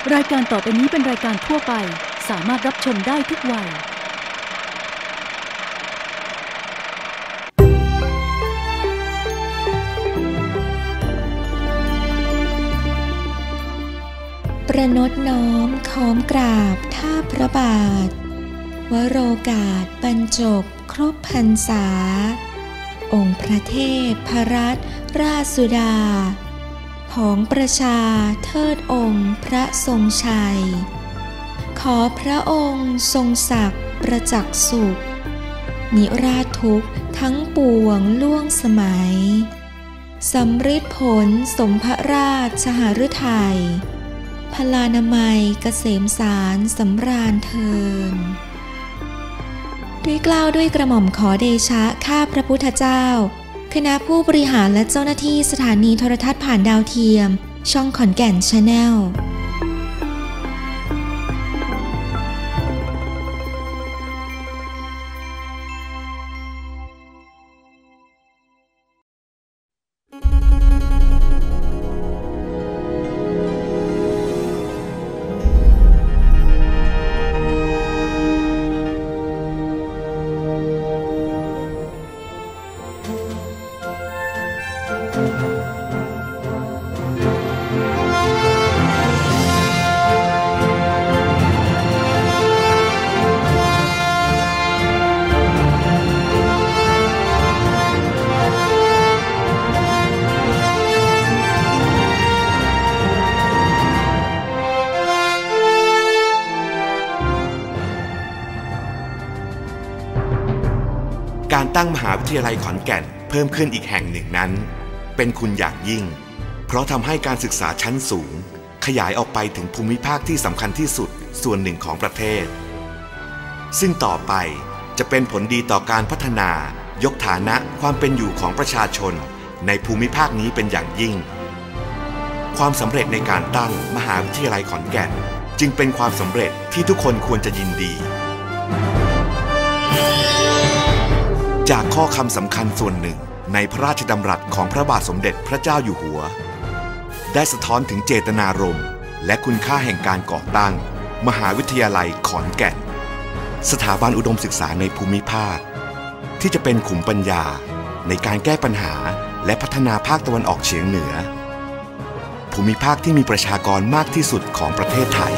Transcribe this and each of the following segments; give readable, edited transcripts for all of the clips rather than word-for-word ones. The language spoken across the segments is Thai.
รายการต่อไปนี้เป็นรายการทั่วไปสามารถรับชมได้ทุกวัยประนตน้อมค้อมกราบท่าพระบาทวโรกาสบรรจบครบพรรษาองค์พระเทพพรัตนราชสุดาผองประชาเทิดองค์พระทรงชัยขอพระองค์ทรงศักดิ์ประจักษ์สุขนิราชทุกข์ทั้งปวงล่วงสมัยสำฤทธิผลสมพระราชหฤทัยพลานามัยเกษมสารสำราญเทินด้วยเกล้าด้วยกระหม่อมขอเดชะข้าพระพุทธเจ้าคณะผู้บริหารและเจ้าหน้าที่สถานีโทรทัศน์ผ่านดาวเทียมช่องขอนแก่น Channel การตั้งมหาวิทยาลัยขอนแก่นเพิ่มขึ้นอีกแห่งหนึ่งนั้นเป็นคุณอย่างยิ่งเพราะทำให้การศึกษาชั้นสูงขยายออกไปถึงภูมิภาคที่สำคัญที่สุดส่วนหนึ่งของประเทศซึ่งต่อไปจะเป็นผลดีต่อการพัฒนายกฐานะความเป็นอยู่ของประชาชนในภูมิภาคนี้เป็นอย่างยิ่งความสำเร็จในการตั้งมหาวิทยาลัยขอนแก่นจึงเป็นความสำเร็จที่ทุกคนควรจะยินดีจากข้อคำสำคัญส่วนหนึ่งในพระราชดำรัสของพระบาทสมเด็จพระเจ้าอยู่หัวได้สะท้อนถึงเจตนารมณ์และคุณค่าแห่งการก่อตั้งมหาวิทยาลัยขอนแก่นสถาบันอุดมศึกษาในภูมิภาคที่จะเป็นขุมปัญญาในการแก้ปัญหาและพัฒนาภาคตะวันออกเฉียงเหนือภูมิภาคที่มีประชากรมากที่สุดของประเทศไทย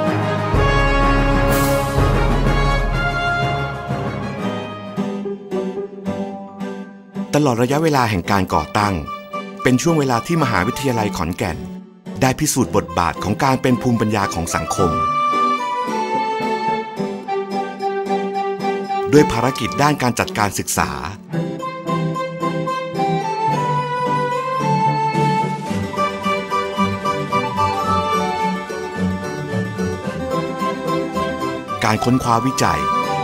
ตลอดระยะเวลาแห่งการก่อตั้งเป็นช่วงเวลาที่มหาวิทยาลัยขอนแก่นได้พิสูจน์บทบาทของการเป็นภูมิปัญญาของสังคมด้วยภารกิจด้านการจัดการศึกษาการค้นคว้าวิจัย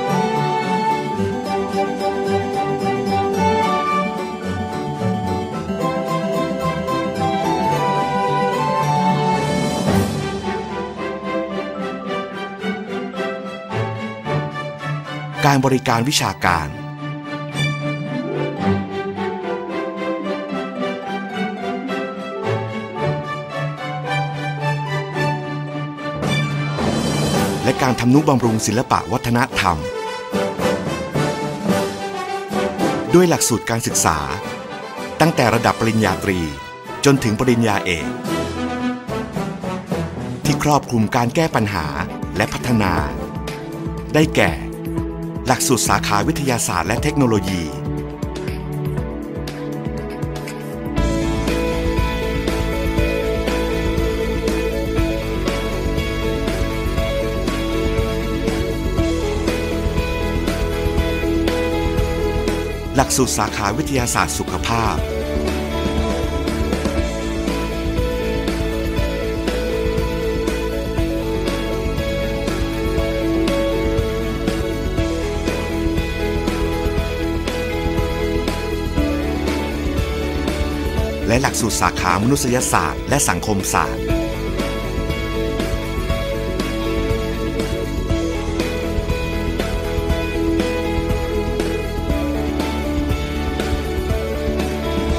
การบริการวิชาการและการทำนุบำรุงศิลปะวัฒนธรรมด้วยหลักสูตรการศึกษาตั้งแต่ระดับปริญญาตรีจนถึงปริญญาเอกที่ครอบคลุมการแก้ปัญหาและพัฒนาได้แก่หลักสูตรสาขาวิทยาศาสตร์และเทคโนโลยีหลักสูตรสาขาวิทยาศาสตร์สุขภาพและหลักสูตรสาขามนุษยศาสตร์และสังคมศาสตร์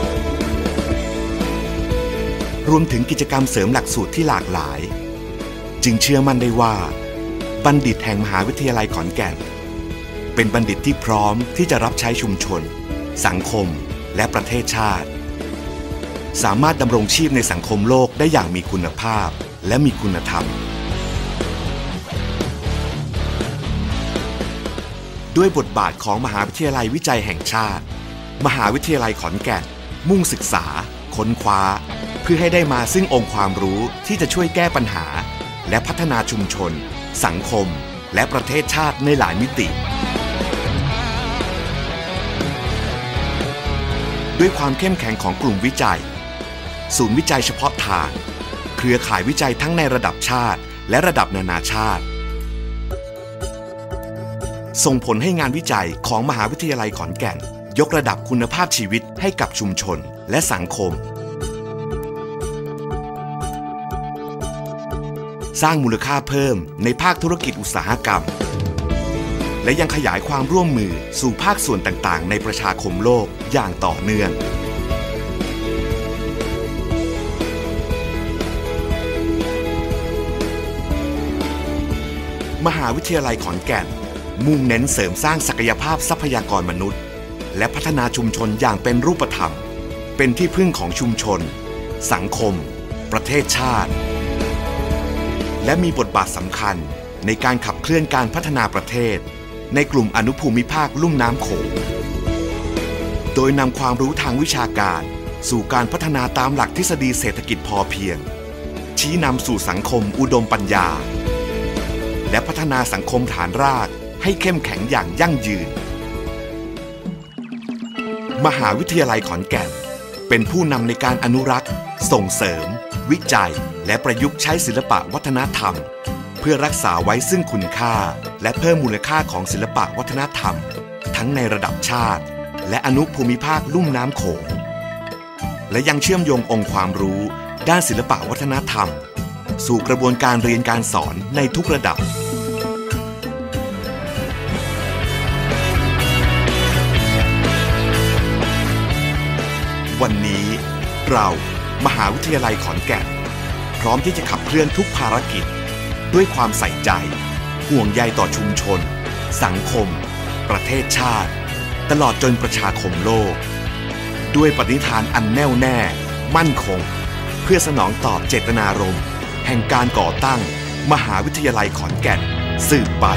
รวมถึงกิจกรรมเสริมหลักสูตรที่หลากหลายจึงเชื่อมั่นได้ว่าบัณฑิตแห่งมหาวิทยาลัยขอนแก่นเป็นบัณฑิตที่พร้อมที่จะรับใช้ชุมชนสังคมและประเทศชาติสามารถดำรงชีพในสังคมโลกได้อย่างมีคุณภาพและมีคุณธรรมด้วยบทบาทของมหาวิทยาลัยวิจัยแห่งชาติมหาวิทยาลัยขอนแก่นมุ่งศึกษาค้นคว้าเพื่อให้ได้มาซึ่งองค์ความรู้ที่จะช่วยแก้ปัญหาและพัฒนาชุมชนสังคมและประเทศชาติในหลายมิติด้วยความเข้มแข็งของกลุ่มวิจัยศูนย์วิจัยเฉพาะทางเครือข่ายวิจัยทั้งในระดับชาติและระดับนานาชาติส่งผลให้งานวิจัยของมหาวิทยาลัยขอนแก่นยกระดับคุณภาพชีวิตให้กับชุมชนและสังคมสร้างมูลค่าเพิ่มในภาคธุรกิจอุตสาหกรรมและยังขยายความร่วมมือสู่ภาคส่วนต่างๆในประชาคมโลกอย่างต่อเนื่องมหาวิทยาลัยขอนแก่นมุ่งเน้นเสริมสร้างศักยภาพทรัพยากรมนุษย์และพัฒนาชุมชนอย่างเป็นรูปธรรมเป็นที่พึ่งของชุมชนสังคมประเทศชาติและมีบทบาทสำคัญในการขับเคลื่อนการพัฒนาประเทศในกลุ่มอนุภูมิภาคลุ่มน้ำโขงโดยนำความรู้ทางวิชาการสู่การพัฒนาตามหลักทฤษฎีเศรษฐกิจพอเพียงชี้นำสู่สังคมอุดมปัญญาและพัฒนาสังคมฐานรากให้เข้มแข็งอย่างยั่งยืนมหาวิทยาลัยขอนแก่นเป็นผู้นำในการอนุรักษ์ส่งเสริมวิจัยและประยุกต์ใช้ศิลปะวัฒนธรรมเพื่อรักษาไว้ซึ่งคุณค่าและเพิ่มมูลค่าของศิลปะวัฒนธรรมทั้งในระดับชาติและอนุภูมิภาคลุ่มน้ำโขงและยังเชื่อมโยงองค์ความรู้ด้านศิลปะวัฒนธรรมสู่กระบวนการเรียนการสอนในทุกระดับวันนี้เรามหาวิทยาลัยขอนแก่นพร้อมที่จะขับเคลื่อนทุกภารกิจด้วยความใส่ใจห่วงใยต่อชุมชนสังคมประเทศชาติตลอดจนประชาคมโลกด้วยปณิธานอันแน่วแน่มั่นคงเพื่อสนองตอบเจตนารมณ์แห่งการก่อตั้งมหาวิทยาลัยขอนแก่นสืบไป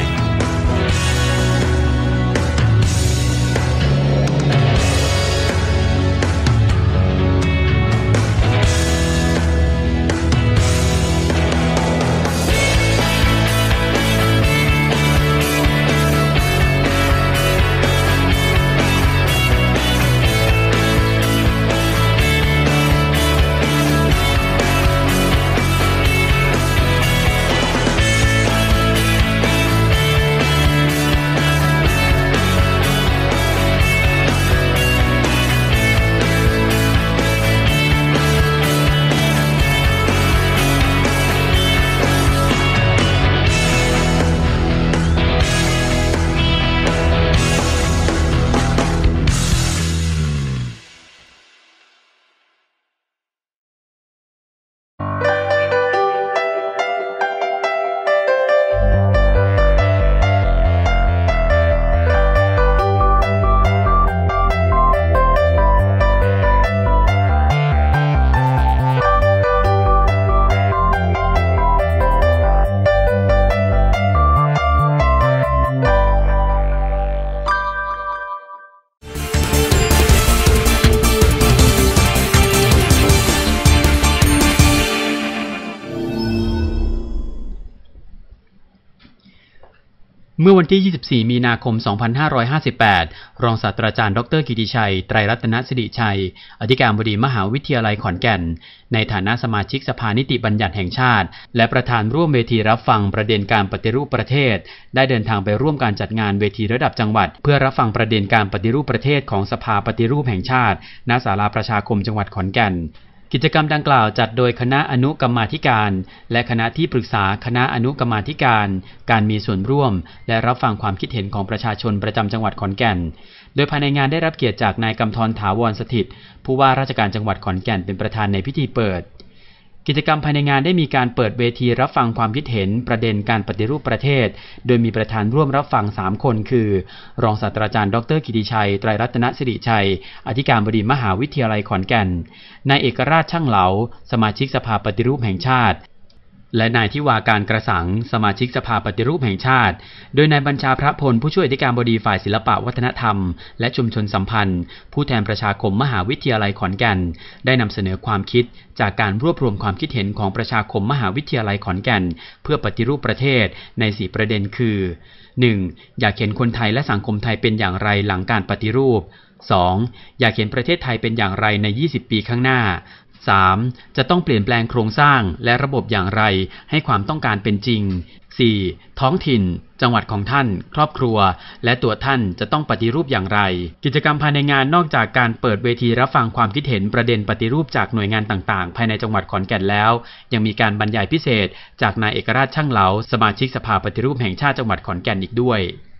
เมื่อวันที่ 24 มีนาคม 2558 รองศาสตราจารย์ดร.กิติชัย ไตรรัตนสิริชัย อธิการบดีมหาวิทยาลัยขอนแก่นในฐานะสมาชิกสภานิติบัญญัติแห่งชาติและประธานร่วมเวทีรับฟังประเด็นการปฏิรูปประเทศได้เดินทางไปร่วมการจัดงานเวทีระดับจังหวัดเพื่อรับฟังประเด็นการปฏิรูปประเทศของสภาปฏิรูปแห่งชาติณศาลาประชาคมจังหวัดขอนแก่นกิจกรรมดังกล่าวจัดโดยคณะอนุกรรมาธิการและคณะที่ปรึกษาคณะอนุกรรมาธิการการมีส่วนร่วมและรับฟังความคิดเห็นของประชาชนประจำจังหวัดขอนแก่นโดยภายในงานได้รับเกียรติจากนายกำธรถาวรสถิตย์ผู้ว่าราชการจังหวัดขอนแก่นเป็นประธานในพิธีเปิดกิจกรรมภายในงานได้มีการเปิดเวทีรับฟังความคิดเห็นประเด็นการปฏิรูปประเทศโดยมีประธานร่วมรับฟัง3คนคือรองศาสตราจารย์ดร.กิติชัยไตรรัตนสิริชัยอธิการบดีมหาวิทยาลัยขอนแก่นนายเอกราชช่างเหลาสมาชิกสภาปฏิรูปแห่งชาติและนายทิวาการกระสังสมาชิกสภาปฏิรูปแห่งชาติโดยนายบัญชาพระพลผู้ช่วยอธิการบดีฝ่ายศิลปวัฒนธรรมและชุมชนสัมพันธ์ผู้แทนประชาคมมหาวิทยาลัยขอนแก่นได้นำเสนอความคิดจากการรวบรวมความคิดเห็นของประชาคมมหาวิทยาลัยขอนแก่นเพื่อปฏิรูปประเทศใน4ประเด็นคือ 1. อยากเห็นคนไทยและสังคมไทยเป็นอย่างไรหลังการปฏิรูป 2. อยากเห็นประเทศไทยเป็นอย่างไรใน20 ปีข้างหน้า3. จะต้องเปลี่ยนแปลงโครงสร้างและระบบอย่างไรให้ความต้องการเป็นจริง 4. ท้องถิ่นจังหวัดของท่านครอบครัวและตัวท่านจะต้องปฏิรูปอย่างไรกิจกรรมภายในงานนอกจากการเปิดเวทีรับฟังความคิดเห็นประเด็นปฏิรูปจากหน่วยงานต่างๆภายในจังหวัดขอนแก่นแล้วยังมีการบรรยายพิเศษจากนายเอกราชช่างเหลาสมาชิกสภาปฏิรูปแห่งชาติจังหวัดขอนแก่นอีกด้วย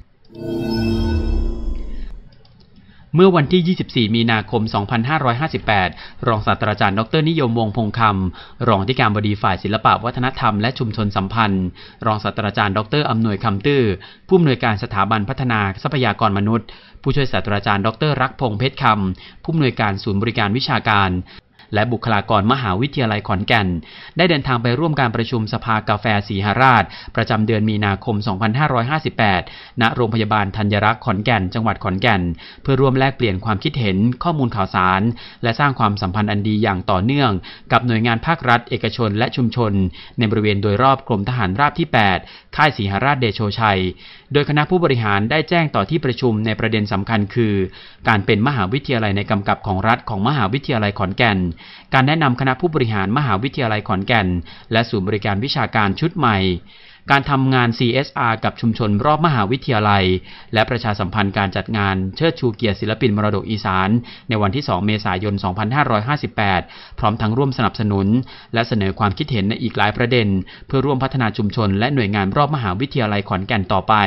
เมื่อวันที่ 24 มีนาคม 2558 รองศาสตราจารย์ดร.นิยมวงศ์พงษ์คำรองอธิการบดีฝ่ายศิลปวัฒนธรรมและชุมชนสัมพันธ์รองศาสตราจารย์ดร.อำนวยคำตื้อผู้อำนวยการสถาบันพัฒนาทรัพยากรมนุษย์ผู้ช่วยศาสตราจารย์ดร.รักพงษ์เพชรคำผู้อำนวยการศูนย์บริการวิชาการและบุคลากรมหาวิทยาลัยขอนแก่นได้เดินทางไปร่วมการประชุมสภากาแฟศรีหราชประจำเดือนมีนาคม 2558 ณ โรงพยาบาลธัญรักษ์ขอนแก่นจังหวัดขอนแก่นเพื่อร่วมแลกเปลี่ยนความคิดเห็นข้อมูลข่าวสารและสร้างความสัมพันธ์อันดีอย่างต่อเนื่องกับหน่วยงานภาครัฐเอกชนและชุมชนในบริเวณโดยรอบกรมทหารราบที่ 8 ค่ายศรีหราชเดโชชัยโดยคณะผู้บริหารได้แจ้งต่อที่ประชุมในประเด็นสำคัญคือการเป็นมหาวิทยาลัยในกำกับของรัฐของมหาวิทยาลัยขอนแก่นการแนะนำคณะผู้บริหารมหาวิทยาลัยขอนแก่นและศูนย์บริการวิชาการชุดใหม่การทำงาน CSR กับชุมชนรอบมหาวิทยาลัยและประชาสัมพันธ์การจัดงานเชิดชูเกียรติศิลปินมรดกอีสานในวันที่ 2 เมษายน 2558 พร้อมทั้งร่วมสนับสนุนและเสนอความคิดเห็นในอีกหลายประเด็นเพื่อร่วมพัฒนาชุมชนและหน่วยงานรอบมหาวิทยาลัยขอนแก่นต่อไป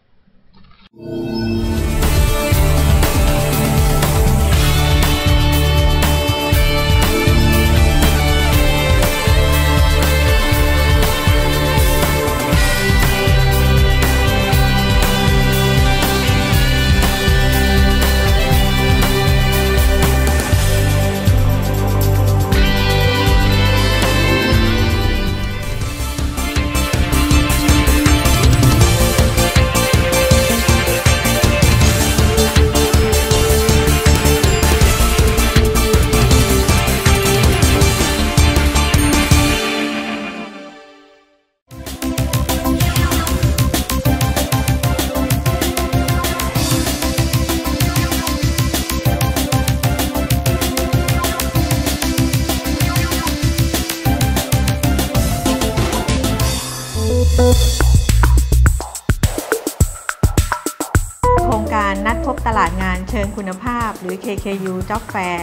โครงการนัดพบตลาดงานเชิงคุณภาพหรือ KKU Job Fair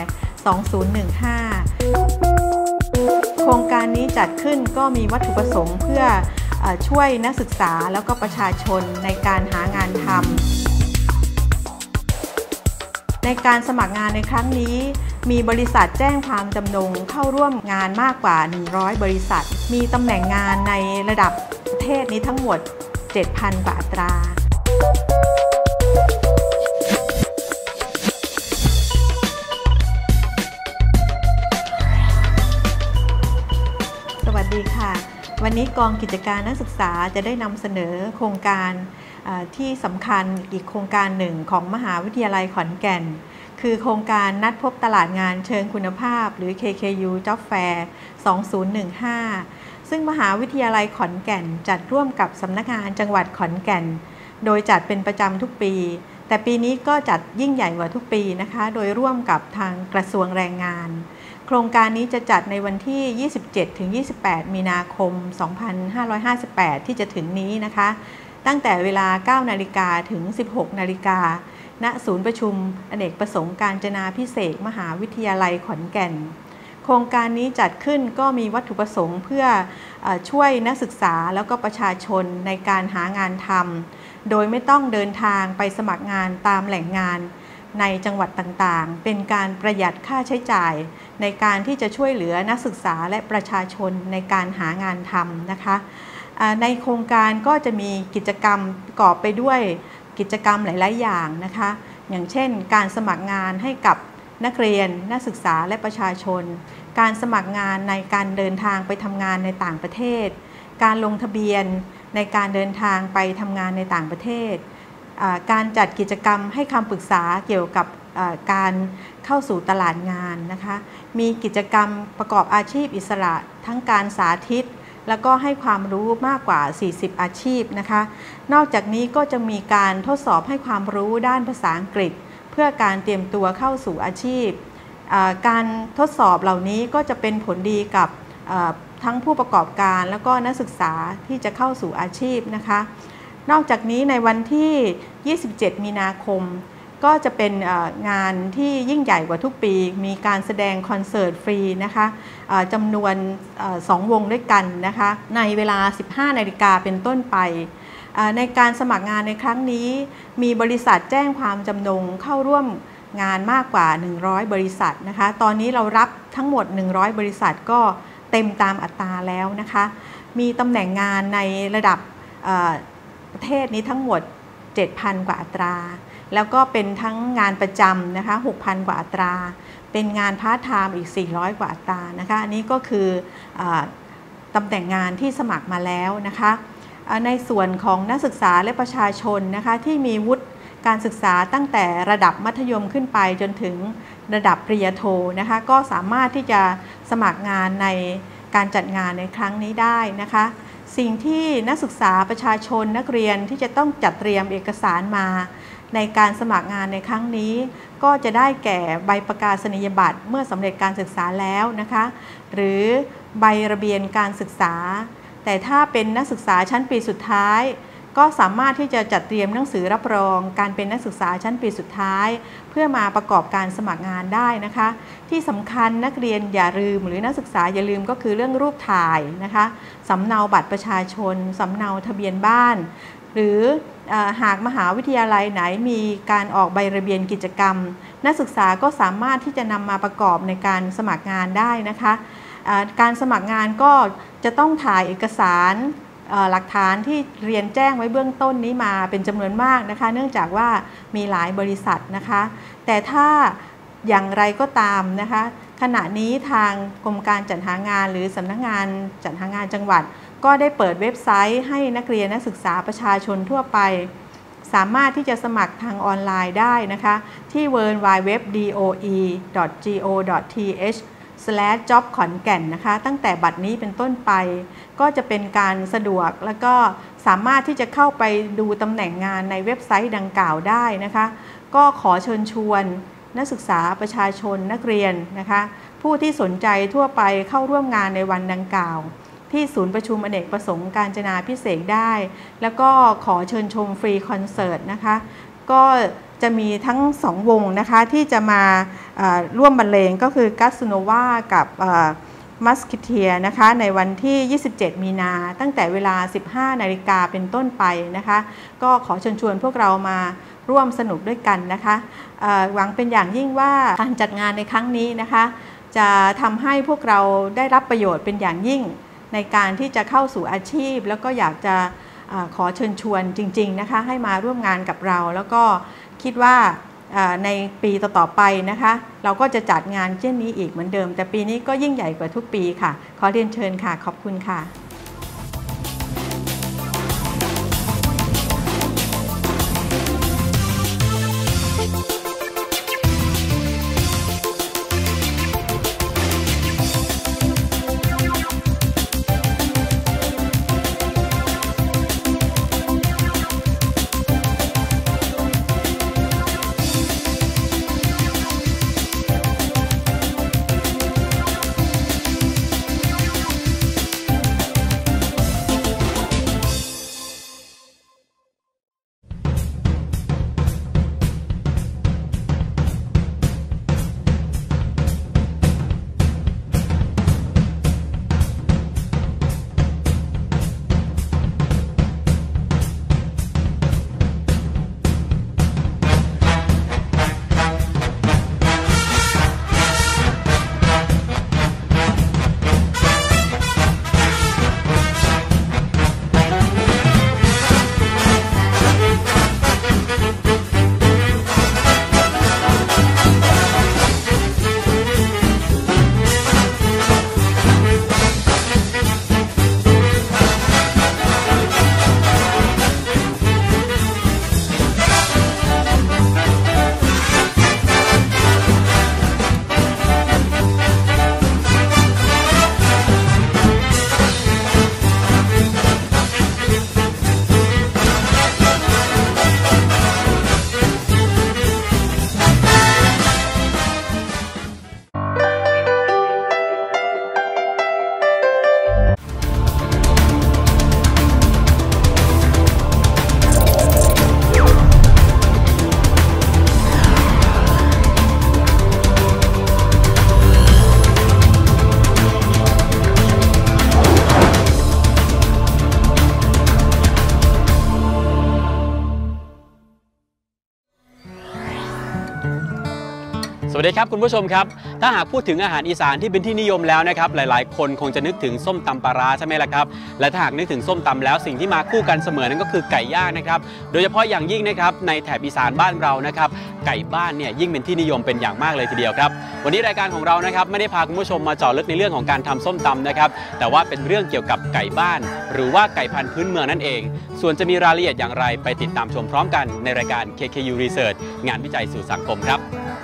2015 โครงการนี้จัดขึ้นก็มีวัตถุประสงค์เพื่อช่วยนักศึกษาแล้วก็ประชาชนในการหางานทำในการสมัครงานในครั้งนี้มีบริษัทแจ้งความจำนงเข้าร่วมงานมากกว่า100บริษัทมีตำแหน่งงานในระดับประเทศนี้ทั้งหมด 7,000 กว่าอัตราสวัสดีค่ะวันนี้กองกิจการนักศึกษาจะได้นำเสนอโครงการที่สำคัญอีกโครงการหนึ่งของมหาวิทยาลัยขอนแก่นคือโครงการนัดพบตลาดงานเชิงคุณภาพหรือ KKU Job Fair 2015 ซึ่งมหาวิทยาลัยขอนแก่นจัดร่วมกับสำนักงานจังหวัดขอนแก่นโดยจัดเป็นประจำทุกปีแต่ปีนี้ก็จัดยิ่งใหญ่กว่าทุกปีนะคะโดยร่วมกับทางกระทรวงแรงงานโครงการนี้จะจัดในวันที่ 27-28 มีนาคม 2558 ที่จะถึงนี้นะคะตั้งแต่เวลา 9 นาฬิกาถึง 16 นาฬิกาณ ศูนย์ประชุมอเนกประสงค์กาญจนาภิเษกมหาวิทยาลัยขอนแก่นโครงการนี้จัดขึ้นก็มีวัตถุประสงค์เพื่อช่วยนักศึกษาแล้วก็ประชาชนในการหางานทำโดยไม่ต้องเดินทางไปสมัครงานตามแหล่งงานในจังหวัดต่างๆเป็นการประหยัดค่าใช้จ่ายในการที่จะช่วยเหลือนักศึกษาและประชาชนในการหางานทำนะคะในโครงการก็จะมีกิจกรรมประกอบไปด้วยกิจกรรมหลายๆอย่างนะคะอย่างเช่นการสมัครงานให้กับนักเรียนนักศึกษาและประชาชนการสมัครงานในการเดินทางไปทำงานในต่างประเทศการลงทะเบียนในการเดินทางไปทำงานในต่างประเทศการจัดกิจกรรมให้คำปรึกษาเกี่ยวกับการเข้าสู่ตลาดงานนะคะมีกิจกรรมประกอบอาชีพอิสระทั้งการสาธิตแล้วก็ให้ความรู้มากกว่า40อาชีพนะคะนอกจากนี้ก็จะมีการทดสอบให้ความรู้ด้านภาษาอังกฤษเพื่อการเตรียมตัวเข้าสู่อาชีพการทดสอบเหล่านี้ก็จะเป็นผลดีกับทั้งผู้ประกอบการแล้วก็นักศึกษาที่จะเข้าสู่อาชีพนะคะนอกจากนี้ในวันที่27มีนาคมก็จะเป็นงานที่ยิ่งใหญ่กว่าทุกปีมีการแสดงคอนเสิร์ตฟรีนะคะจำนวน2 วงด้วยกันนะคะในเวลา 15 นาฬิกาเป็นต้นไปในการสมัครงานในครั้งนี้มีบริษัทแจ้งความจำนงเข้าร่วมงานมากกว่า100บริษัทนะคะตอนนี้เรารับทั้งหมด100บริษัทก็เต็มตามอัตราแล้วนะคะมีตำแหน่งงานในระดับประเทศนี้ทั้งหมด 7,000 กว่าอัตราแล้วก็เป็นทั้งงานประจำนะคะ 6,000 กว่าอัตราเป็นงานพาร์ทไทม์อีก400กว่าอัตรานะคะอันนี้ก็คือตำแหน่งงานที่สมัครมาแล้วนะคะในส่วนของนักศึกษาและประชาชนนะคะที่มีวุฒิการศึกษาตั้งแต่ระดับมัธยมขึ้นไปจนถึงระดับปริญญาโทนะคะก็สามารถที่จะสมัครงานในการจัดงานในครั้งนี้ได้นะคะสิ่งที่นักศึกษาประชาชนนักเรียนที่จะต้องจัดเตรียมเอกสารมาในการสมัครงานในครั้งนี้ก็จะได้แก่ใบประกาศนียบัตรเมื่อสำเร็จการศึกษาแล้วนะคะหรือใบระเบียนการศึกษาแต่ถ้าเป็นนักศึกษาชั้นปีสุดท้ายก็สามารถที่จะจัดเตรียมหนังสือรับรองการเป็นนักศึกษาชั้นปีสุดท้ายเพื่อมาประกอบการสมัครงานได้นะคะที่สำคัญนักเรียนอย่าลืมหรือนักศึกษาอย่าลืมก็คือเรื่องรูปถ่ายนะคะสำเนาบัตรประชาชนสำเนาทะเบียนบ้านหรือหากมหาวิทยาลัยไหนมีการออกใบระเบียนกิจกรรมนักศึกษาก็สามารถที่จะนำมาประกอบในการสมัครงานได้นะคะการสมัครงานก็จะต้องถ่ายเอกสารหลักฐานที่เรียนแจ้งไว้เบื้องต้นนี้มาเป็นจำนวนมากนะคะเนื่องจากว่ามีหลายบริษัทนะคะแต่ถ้าอย่างไรก็ตามนะคะขณะนี้ทางกรมการจัดหางานหรือสำนักงานจัดหางานจังหวัดก็ได้เปิดเว็บไซต์ให้นักเรียนนักศึกษาประชาชนทั่วไปสามารถที่จะสมัครทางออนไลน์ได้นะคะที่ www.doe.go.th/job ขอนแก่นนะคะตั้งแต่บัดนี้เป็นต้นไปก็จะเป็นการสะดวกแล้วก็สามารถที่จะเข้าไปดูตำแหน่งงานในเว็บไซต์ดังกล่าวได้นะคะก็ขอเชิญชวนนักศึกษาประชาชนนักเรียนนะคะผู้ที่สนใจทั่วไปเข้าร่วมงานในวันดังกล่าวที่ศูนย์ประชุมอเนกประสงค์กาญจนาภิเษกได้แล้วก็ขอเชิญชมฟรีคอนเสิร์ตนะคะก็จะมีทั้ง2 วงนะคะที่จะมาร่วมบรรเลงก็คือกัสโนวากับมัสคิเทียนะคะในวันที่27มีนาตั้งแต่เวลา 15 นาฬิกาเป็นต้นไปนะคะก็ขอเชิญชวนพวกเรามาร่วมสนุกด้วยกันนะคะหวังเป็นอย่างยิ่งว่าการจัดงานในครั้งนี้นะคะจะทำให้พวกเราได้รับประโยชน์เป็นอย่างยิ่งในการที่จะเข้าสู่อาชีพแล้วก็อยากจะขอเชิญชวนจริงๆนะคะให้มาร่วมงานกับเราแล้วก็คิดว่าในปีต่อๆไปนะคะเราก็จะจัดงานเช่นนี้อีกเหมือนเดิมแต่ปีนี้ก็ยิ่งใหญ่กว่าทุกปีค่ะขอเรียนเชิญค่ะขอบคุณค่ะวัสดีครับคุณผู้ชมครับถ้าหากพูดถึงอาหารอีสานที่เป็นที่นิยมแล้วนะครับหลายๆคนคงจะนึกถึงส้มตำปลาร้าใช่ไหมล่ะครับและถ้าหากนึกถึงส้มตำแล้วสิ่งที่มาคู่กันเสมอนั่นก็คือไก่ย่างนะครับโดยเฉพาะอย่างยิ่งนะครับในแถบอีสานบ้านเรานะครับไก่บ้านเนี่ยยิ่งเป็นที่นิยมเป็นอย่างมากเลยทีเดียวครับวันนี้รายการของเรานะครับไม่ได้พาคุณผู้ชมมาเจาะลึกในเรื่องของการทำส้มตำนะครับแต่ว่าเป็นเรื่องเกี่ยวกับไก่บ้านหรือว่าไก่พันธุ์พื้นเมืองนั่นเองส่วนจะมีรายละเอียดอย่างไรไปติดตามชมพร้อมกันในรายการ KKU Research งานวิจัยสู่สังคมครับ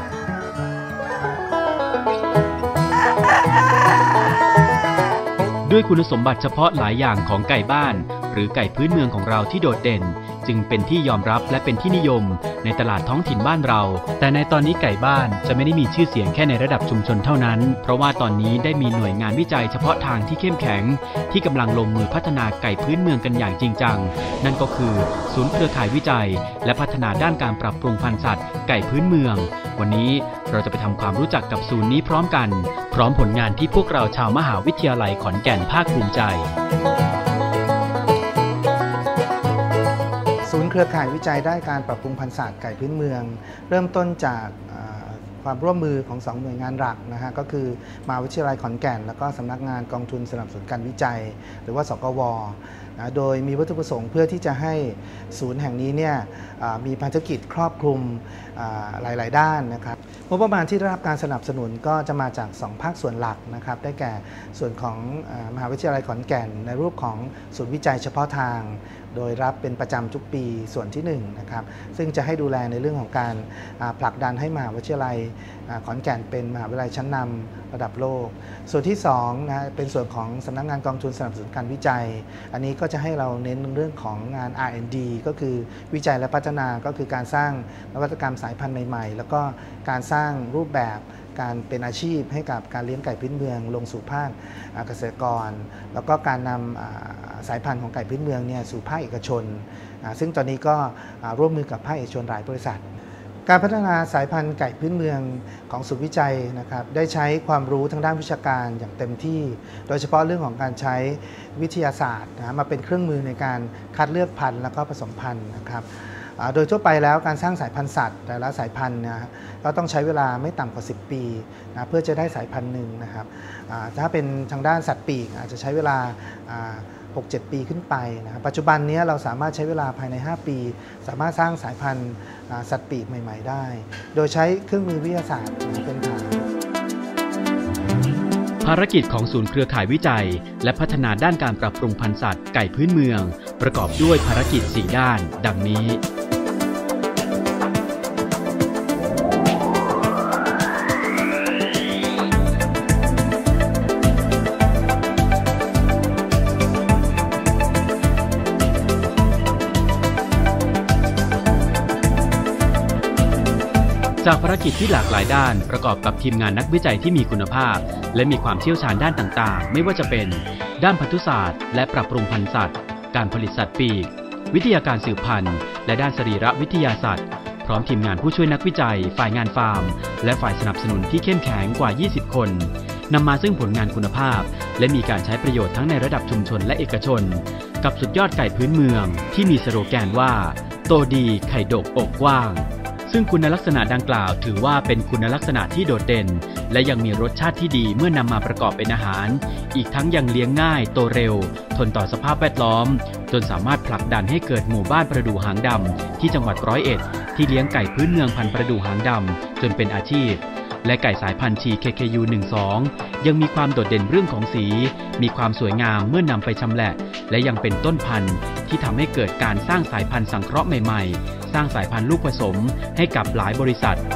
ด้วยคุณสมบัติเฉพาะหลายอย่างของไก่บ้านหรือไก่พื้นเมืองของเราที่โดดเด่นจึงเป็นที่ยอมรับและเป็นที่นิยมในตลาดท้องถิ่นบ้านเราแต่ในตอนนี้ไก่บ้านจะไม่ได้มีชื่อเสียงแค่ในระดับชุมชนเท่านั้นเพราะว่าตอนนี้ได้มีหน่วยงานวิจัยเฉพาะทางที่เข้มแข็งที่กำลังลงมือพัฒนาไก่พื้นเมืองกันอย่างจริงจังนั่นก็คือศูนย์เครือข่ายวิจัยและพัฒนาด้านการปรับปรุงพันธุ์สัตว์ไก่พื้นเมืองวันนี้เราจะไปทำความรู้จักกับศูนย์นี้พร้อมกันพร้อมผลงานที่พวกเราชาวมหาวิทยาลัยขอนแก่นภาคภูมิใจศูนย์เครือข่ายวิจัยด้านการปรับปรุงพันธุ์สัตว์ไก่พื้นเมืองเริ่มต้นจากความร่วมมือของ2หน่วยงานหลักนะฮะก็คือมหาวิทยาลัยขอนแก่นแล้วก็สำนักงานกองทุนสนับสนุนการวิจัยหรือว่าสกว.นะโดยมีวัตถุประสงค์เพื่อที่จะให้ศูนย์แห่งนี้เนี่ยมีภารกิจครอบคลุมหลายๆด้านนะครับงบประมาณที่ได้รับการสนับสนุนก็จะมาจาก2ภาคส่วนหลักนะครับได้แก่ส่วนของมหาวิทยาลัยขอนแก่นในรูปของศูนย์วิจัยเฉพาะทางโดยรับเป็นประจำทุกปีส่วนที่1นะครับซึ่งจะให้ดูแลในเรื่องของการผลักดันให้มหาวิทยาลัยขอนแก่นเป็นมหาวิทยาลัยชั้นนำระดับโลกส่วนที่2นะเป็นส่วนของสำนักงานกองทุนสนับสนุนการวิจัยอันนี้ก็จะให้เราเน้นเรื่องของงาน R&D ก็คือวิจัยและพัฒนาก็คือการสร้างนวัตกรรมสายพันธุ์ใหม่ๆแล้วก็การสร้างรูปแบบการเป็นอาชีพให้กับการเลี้ยงไก่พื้นเมืองลงสู่ภาคเกษตรกรแล้วก็การนำสายพันธุ์ของไก่พื้นเมืองเนี่ยสู่ภาคเอกชนซึ่งตอนนี้ก็ร่วมมือกับภาคเอกชนหลายบริษัทการพัฒนาสายพันธุ์ไก่พื้นเมืองของศูนย์วิจัยนะครับได้ใช้ความรู้ทางด้านวิชาการอย่างเต็มที่โดยเฉพาะเรื่องของการใช้วิทยาศาสตร์มาเป็นเครื่องมือในการคัดเลือกพันธุ์แล้วก็ผสมพันธุ์นะครับโดยทั่วไปแล้วการสร้างสายพันธุ์สัตว์แต่ละสายพันธุ์นะก็ต้องใช้เวลาไม่ต่ำกว่า10 ปีนะเพื่อจะได้สายพันธุ์หนึ่งนะครับถ้าเป็นทางด้านสัตว์ปีกอาจจะใช้เวลา6-7 ปีขึ้นไปนะปัจจุบันนี้เราสามารถใช้เวลาภายใน5 ปีสามารถสร้างสายพันธุ์สัตว์ปีกใหม่ๆได้โดยใช้เครื่องมือวิทยาศาสตร์เป็นฐานภารกิจของศูนย์เครือข่ายวิจัยและพัฒนาด้านการปรับปรุงพันธุ์สัตว์ไก่พื้นเมืองประกอบด้วยภารกิจ4ด้านดังนี้จากภารกิจที่หลากหลายด้านประกอบกับทีมงานนักวิจัยที่มีคุณภาพและมีความเชี่ยวชาญด้านต่างๆไม่ว่าจะเป็นด้านพันธุศาสตร์และปรับปรุงพันธุ์สัตว์การผลิตสัตว์ปีกวิทยาการสืบพันธุ์และด้านสรีรวิทยาสัตว์พร้อมทีมงานผู้ช่วยนักวิจัยฝ่ายงานฟาร์มและฝ่ายสนับสนุนที่เข้มแข็งกว่า20 คนนำมาซึ่งผลงานคุณภาพและมีการใช้ประโยชน์ทั้งในระดับชุมชนและเอกชนกับสุดยอดไก่พื้นเมืองที่มีสโลแกนว่าโตดีไข่ดกอกกว้างซึ่งคุณลักษณะดังกล่าวถือว่าเป็นคุณลักษณะที่โดดเด่นและยังมีรสชาติที่ดีเมื่อนำมาประกอบเป็นอาหารอีกทั้งยังเลี้ยงง่ายโตเร็วทนต่อสภาพแวดล้อมจนสามารถผลักดันให้เกิดหมู่บ้านประดู่หางดำที่จังหวัด101ที่เลี้ยงไก่พื้นเมืองพันธุ์ประดู่หางดำจนเป็นอาชีพและไก่สายพันธุ์ชี KKU 12ยังมีความโดดเด่นเรื่องของสีมีความสวยงามเมื่อนำไปชำแหละและยังเป็นต้นพันธุ์ที่ทำให้เกิดการสร้างสายพันธุ์สังเคราะห์ใหม่ๆสร้างสายพันธุ์ลูกผสมให้กับหลายบริษัท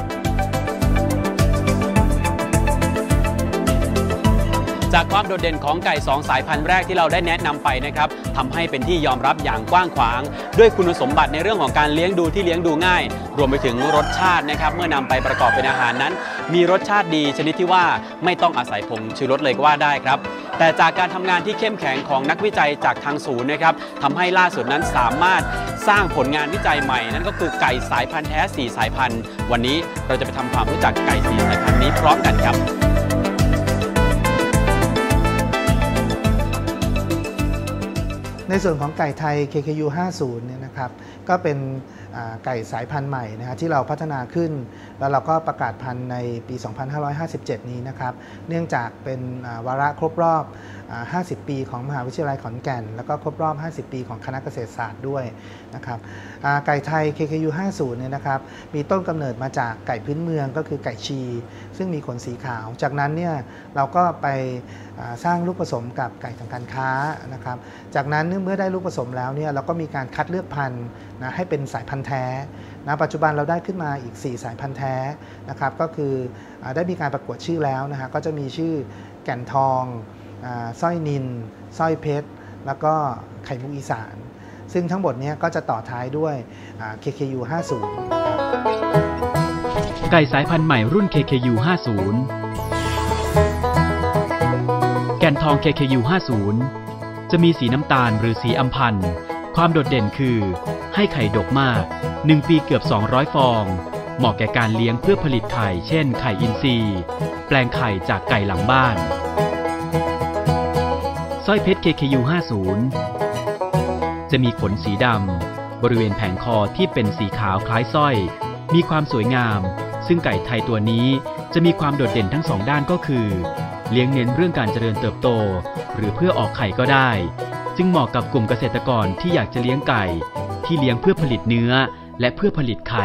จากความโดดเด่นของไก่2สายพันธุ์แรกที่เราได้แนะนำไปนะครับทำให้เป็นที่ยอมรับอย่างกว้างขวางด้วยคุณสมบัติในเรื่องของการเลี้ยงดูที่เลี้ยงดูง่ายรวมไปถึงรสชาตินะครับเมื่อนำไปประกอบเป็นอาหารนั้นมีรสชาติดีชนิดที่ว่าไม่ต้องอาศัยผงชูรสเลยก็ว่าได้ครับแต่จากการทำงานที่เข้มแข็งของนักวิจัยจากทางศูนย์นะครับทำให้ล่าสุดนั้นสามารถสร้างผลงานวิจัยใหม่นั่นก็คือไก่สายพันธุ์แท้4สายพันธุ์วันนี้เราจะไปทำความรู้จักไก่4สายพันธุ์นี้พร้อมกันครับใในส่วนของไก่ไทย KKU 50เนี่ยนะครับก็เป็นไก่สายพันธุ์ใหม่นะฮะที่เราพัฒนาขึ้นแล้วเราก็ประกาศพันธุ์ในปี 2557 นี้นะครับเนื่องจากเป็นวาระครบรอบ50 ปีของมหาวิทยาลัยขอนแก่นแล้วก็ครบรอบ50 ปีของคณะเกษตรศาสตร์ด้วยนะครับไก่ไทย KKU 50เนี่ยนะครับมีต้นกำเนิดมาจากไก่พื้นเมืองก็คือไก่ชีซึ่งมีขนสีขาวจากนั้นเนี่ยเราก็ไปสร้างลูกผสมกับไก่ทางการค้านะครับจากนั้นเมื่อได้ลูกผสมแล้วเนี่ยเราก็มีการคัดเลือกพันธุ์นะให้เป็นสายพันธุ์แท้นะปัจจุบันเราได้ขึ้นมาอีก4สายพันธุ์แท้นะครับก็คือได้มีการประกวดชื่อแล้วนะฮะก็จะมีชื่อแก่นทองสร้อยนิลสร้อยเพชรแล้วก็ไข่มุกอีสานซึ่งทั้งหมดนี้ก็จะต่อท้ายด้วย KKU 50 ไก่สายพันธุ์ใหม่รุ่น KKU 50 แก่นทอง KKU 50 จะมีสีน้ำตาลหรือสีอัมพันธ์ความโดดเด่นคือให้ไข่ดกมาก1ปีเกือบ200ฟองเหมาะแก่การเลี้ยงเพื่อผลิตไข่เช่นไข่อินทรีย์แปลงไข่จากไก่หลังบ้านสร้อยเพชร KKU 50 จะมีขนสีดำบริเวณแผงคอที่เป็นสีขาวคล้ายสร้อยมีความสวยงามซึ่งไก่ไทยตัวนี้จะมีความโดดเด่นทั้ง2ด้านก็คือเลี้ยงเน้นเรื่องการเจริญเติบโตหรือเพื่อออกไข่ก็ได้จึงเหมาะกับกลุ่มเกษตรกรที่อยากจะเลี้ยงไก่ที่เลี้ยงเพื่อผลิตเนื้อและเพื่อผลิตไข่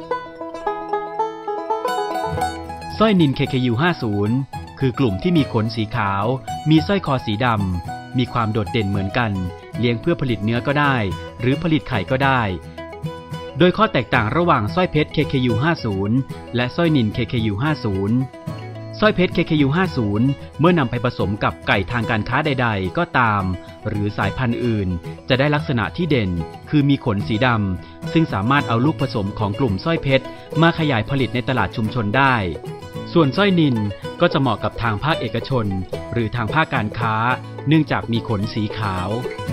สร้อยนิล KKU 50 คือกลุ่มที่มีขนสีขาวมีสร้อยคอสีดำมีความโดดเด่นเหมือนกันเลี้ยงเพื่อผลิตเนื้อก็ได้หรือผลิตไข่ก็ได้โดยข้อแตกต่างระหว่างสร้อยเพชร KKU 50 และสร้อยนิล KKU 50 สร้อยเพชร KKU 50 เมื่อนำไปผสมกับไก่ทางการค้าใดๆก็ตามหรือสายพันธุ์อื่นจะได้ลักษณะที่เด่นคือมีขนสีดำซึ่งสามารถเอาลูกผสมของกลุ่มสร้อยเพชรมาขยายผลิตในตลาดชุมชนได้ส่วนสร้อยนิลก็จะเหมาะกับทางภาคเอกชนหรือทางภาคการค้าเนื่องจากมีขนสีขาว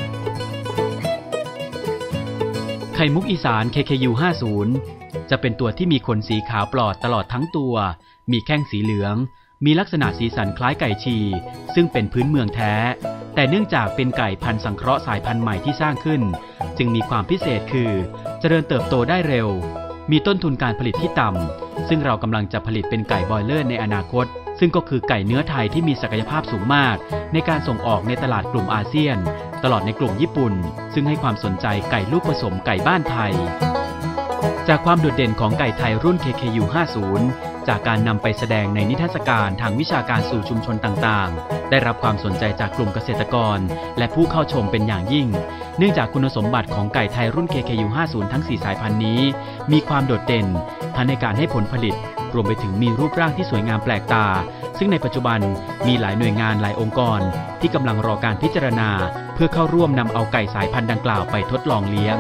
ไข่มุกอีสาน KKU 50 จะเป็นตัวที่มีขนสีขาวปลอดตลอดทั้งตัวมีแข้งสีเหลืองมีลักษณะสีสันคล้ายไก่ชีซึ่งเป็นพื้นเมืองแท้แต่เนื่องจากเป็นไก่พันธุ์สังเคราะห์สายพันธุ์ใหม่ที่สร้างขึ้นจึงมีความพิเศษคือเจริญเติบโตได้เร็วมีต้นทุนการผลิตที่ต่ำซึ่งเรากำลังจะผลิตเป็นไก่บอยเลอร์ในอนาคตซึ่งก็คือไก่เนื้อไทยที่มีศักยภาพสูงมากในการส่งออกในตลาดกลุ่มอาเซียนตลอดในกลุ่มญี่ปุ่นซึ่งให้ความสนใจไก่ลูกผสมไก่บ้านไทยจากความโดดเด่นของไก่ไทยรุ่น KKU 50 จากการนำไปแสดงในนิทรรศการทางวิชาการสู่ชุมชนต่างๆได้รับความสนใจจากกลุ่มเกษตรกรและผู้เข้าชมเป็นอย่างยิ่งเนื่องจากคุณสมบัติของไก่ไทยรุ่น KKU 50 ทั้ง 4 สายพันธุ์นี้มีความโดดเด่นทั้งในการให้ผลผลิตรวมไปถึงมีรูปร่างที่สวยงามแปลกตาซึ่งในปัจจุบันมีหลายหน่วยงานหลายองค์กรที่กำลังรอการพิจารณาเพื่อเข้าร่วมนำเอาไก่สายพันธุ์ดังกล่าวไปทดลองเลี้ยง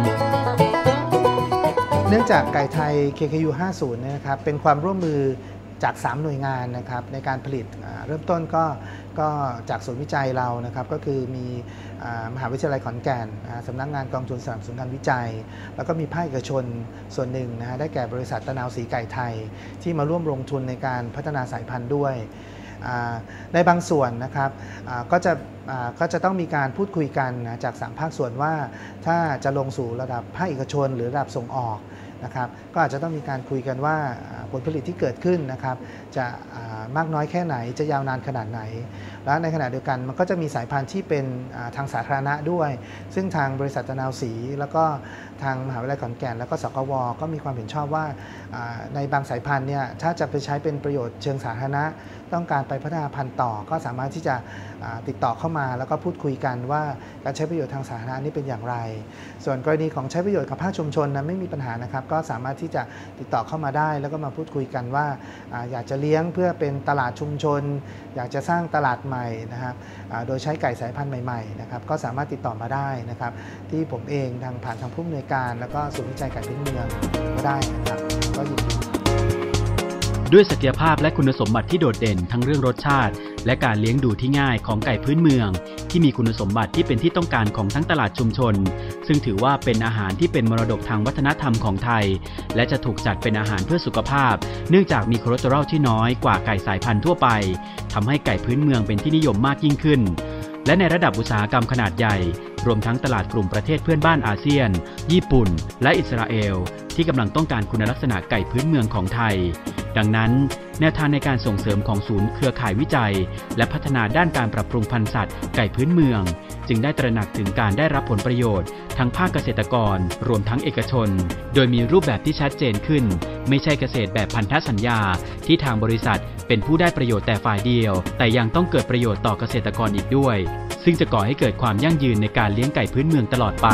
เนื่องจากไก่ไทย KKU 50 นะครับเป็นความร่วมมือจาก3หน่วยงานนะครับในการผลิตเริ่มต้นก็จากศูนย์วิจัยเรานะครับก็คือมีมหาวิทยาลัยขอนแก่นสำนักงานกองทุนสนับสนุนการวิจัยแล้วก็มีภาคเอกชนส่วนหนึ่งนะฮะได้แก่บริษัทตะนาวสีไก่ไทยที่มาร่วมลงทุนในการพัฒนาสายพันธุ์ด้วยในบางส่วนนะครับก็จะต้องมีการพูดคุยกันจาก3ภาคส่วนว่าถ้าจะลงสู่ระดับภาคเอกชนหรือระดับส่งออกนะครับก็อาจจะต้องมีการคุยกันว่าผลผลิตที่เกิดขึ้นนะครับจะมากน้อยแค่ไหนจะยาวนานขนาดไหนและในขณะเดียวกันมันก็จะมีสายพันธุ์ที่เป็นทางสาธารณะด้วยซึ่งทางบริษัทตะนาวสีแล้วก็ทางมหาวิทยาลัยขอนแก่นแล้วก็สกว.ก็มีความเห็นชอบว่าในบางสายพันธุ์เนี่ยถ้าจะไปใช้เป็นประโยชน์เชิงสาธารณะต้องการไปพัฒนาพันธุ์ต่อก็สามารถที่จะติดต่อเข้ามาแล้วก็พูดคุยกันว่าการใช้ประโยชน์ทางสาธารณะนี่เป็นอย่างไรส่วนกรณีของใช้ประโยชน์กับภาคชุมชนนะไม่มีปัญหานะครับก็สามารถที่จะติดต่อเข้ามาได้แล้วก็มาพูดคุยกันว่าอยากจะเลี้ยงเพื่อเป็นตลาดชุมชนอยากจะสร้างตลาดใหม่นะครับโดยใช้ไก่สายพันธุ์ใหม่ๆนะครับก็สามารถติดต่อมาได้นะครับที่ผมเองผ่านทางผู้อำนวยการแล้วก็ศูนย์วิจัยไก่พื้นเมืองก็ได้นะครับก็ยินดีด้วยศักยภาพและคุณสมบัติที่โดดเด่นทั้งเรื่องรสชาติและการเลี้ยงดูที่ง่ายของไก่พื้นเมืองที่มีคุณสมบัติที่เป็นที่ต้องการของทั้งตลาดชุมชนซึ่งถือว่าเป็นอาหารที่เป็นมรดกทางวัฒนธรรมของไทยและจะถูกจัดเป็นอาหารเพื่อสุขภาพเนื่องจากมีคอเลสเตอรอลที่น้อยกว่าไก่สายพันธุ์ทั่วไปทำให้ไก่พื้นเมืองเป็นที่นิยมมากยิ่งขึ้นและในระดับอุตสาหกรรมขนาดใหญ่รวมทั้งตลาดกลุ่มประเทศเพื่อนบ้านอาเซียนญี่ปุ่นและอิสราเอลที่กำลังต้องการคุณลักษณะไก่พื้นเมืองของไทยดังนั้นแนวทางในการส่งเสริมของศูนย์เครือข่ายวิจัยและพัฒนาด้านการปรับปรุงพันธุ์สัตว์ไก่พื้นเมืองจึงได้ตระหนักถึงการได้รับผลประโยชน์ทั้งภาคเกษตรกรรวมทั้งเอกชนโดยมีรูปแบบที่ชัดเจนขึ้นไม่ใช่เกษตรแบบพันธสัญญาที่ทางบริษัทเป็นผู้ได้ประโยชน์แต่ฝ่ายเดียวแต่ยังต้องเกิดประโยชน์ต่อเกษตรกรอีกด้วยซึ่งจะก่อให้เกิดความยั่งยืนในการเลี้ยงไก่พื้นเมืองตลอดไป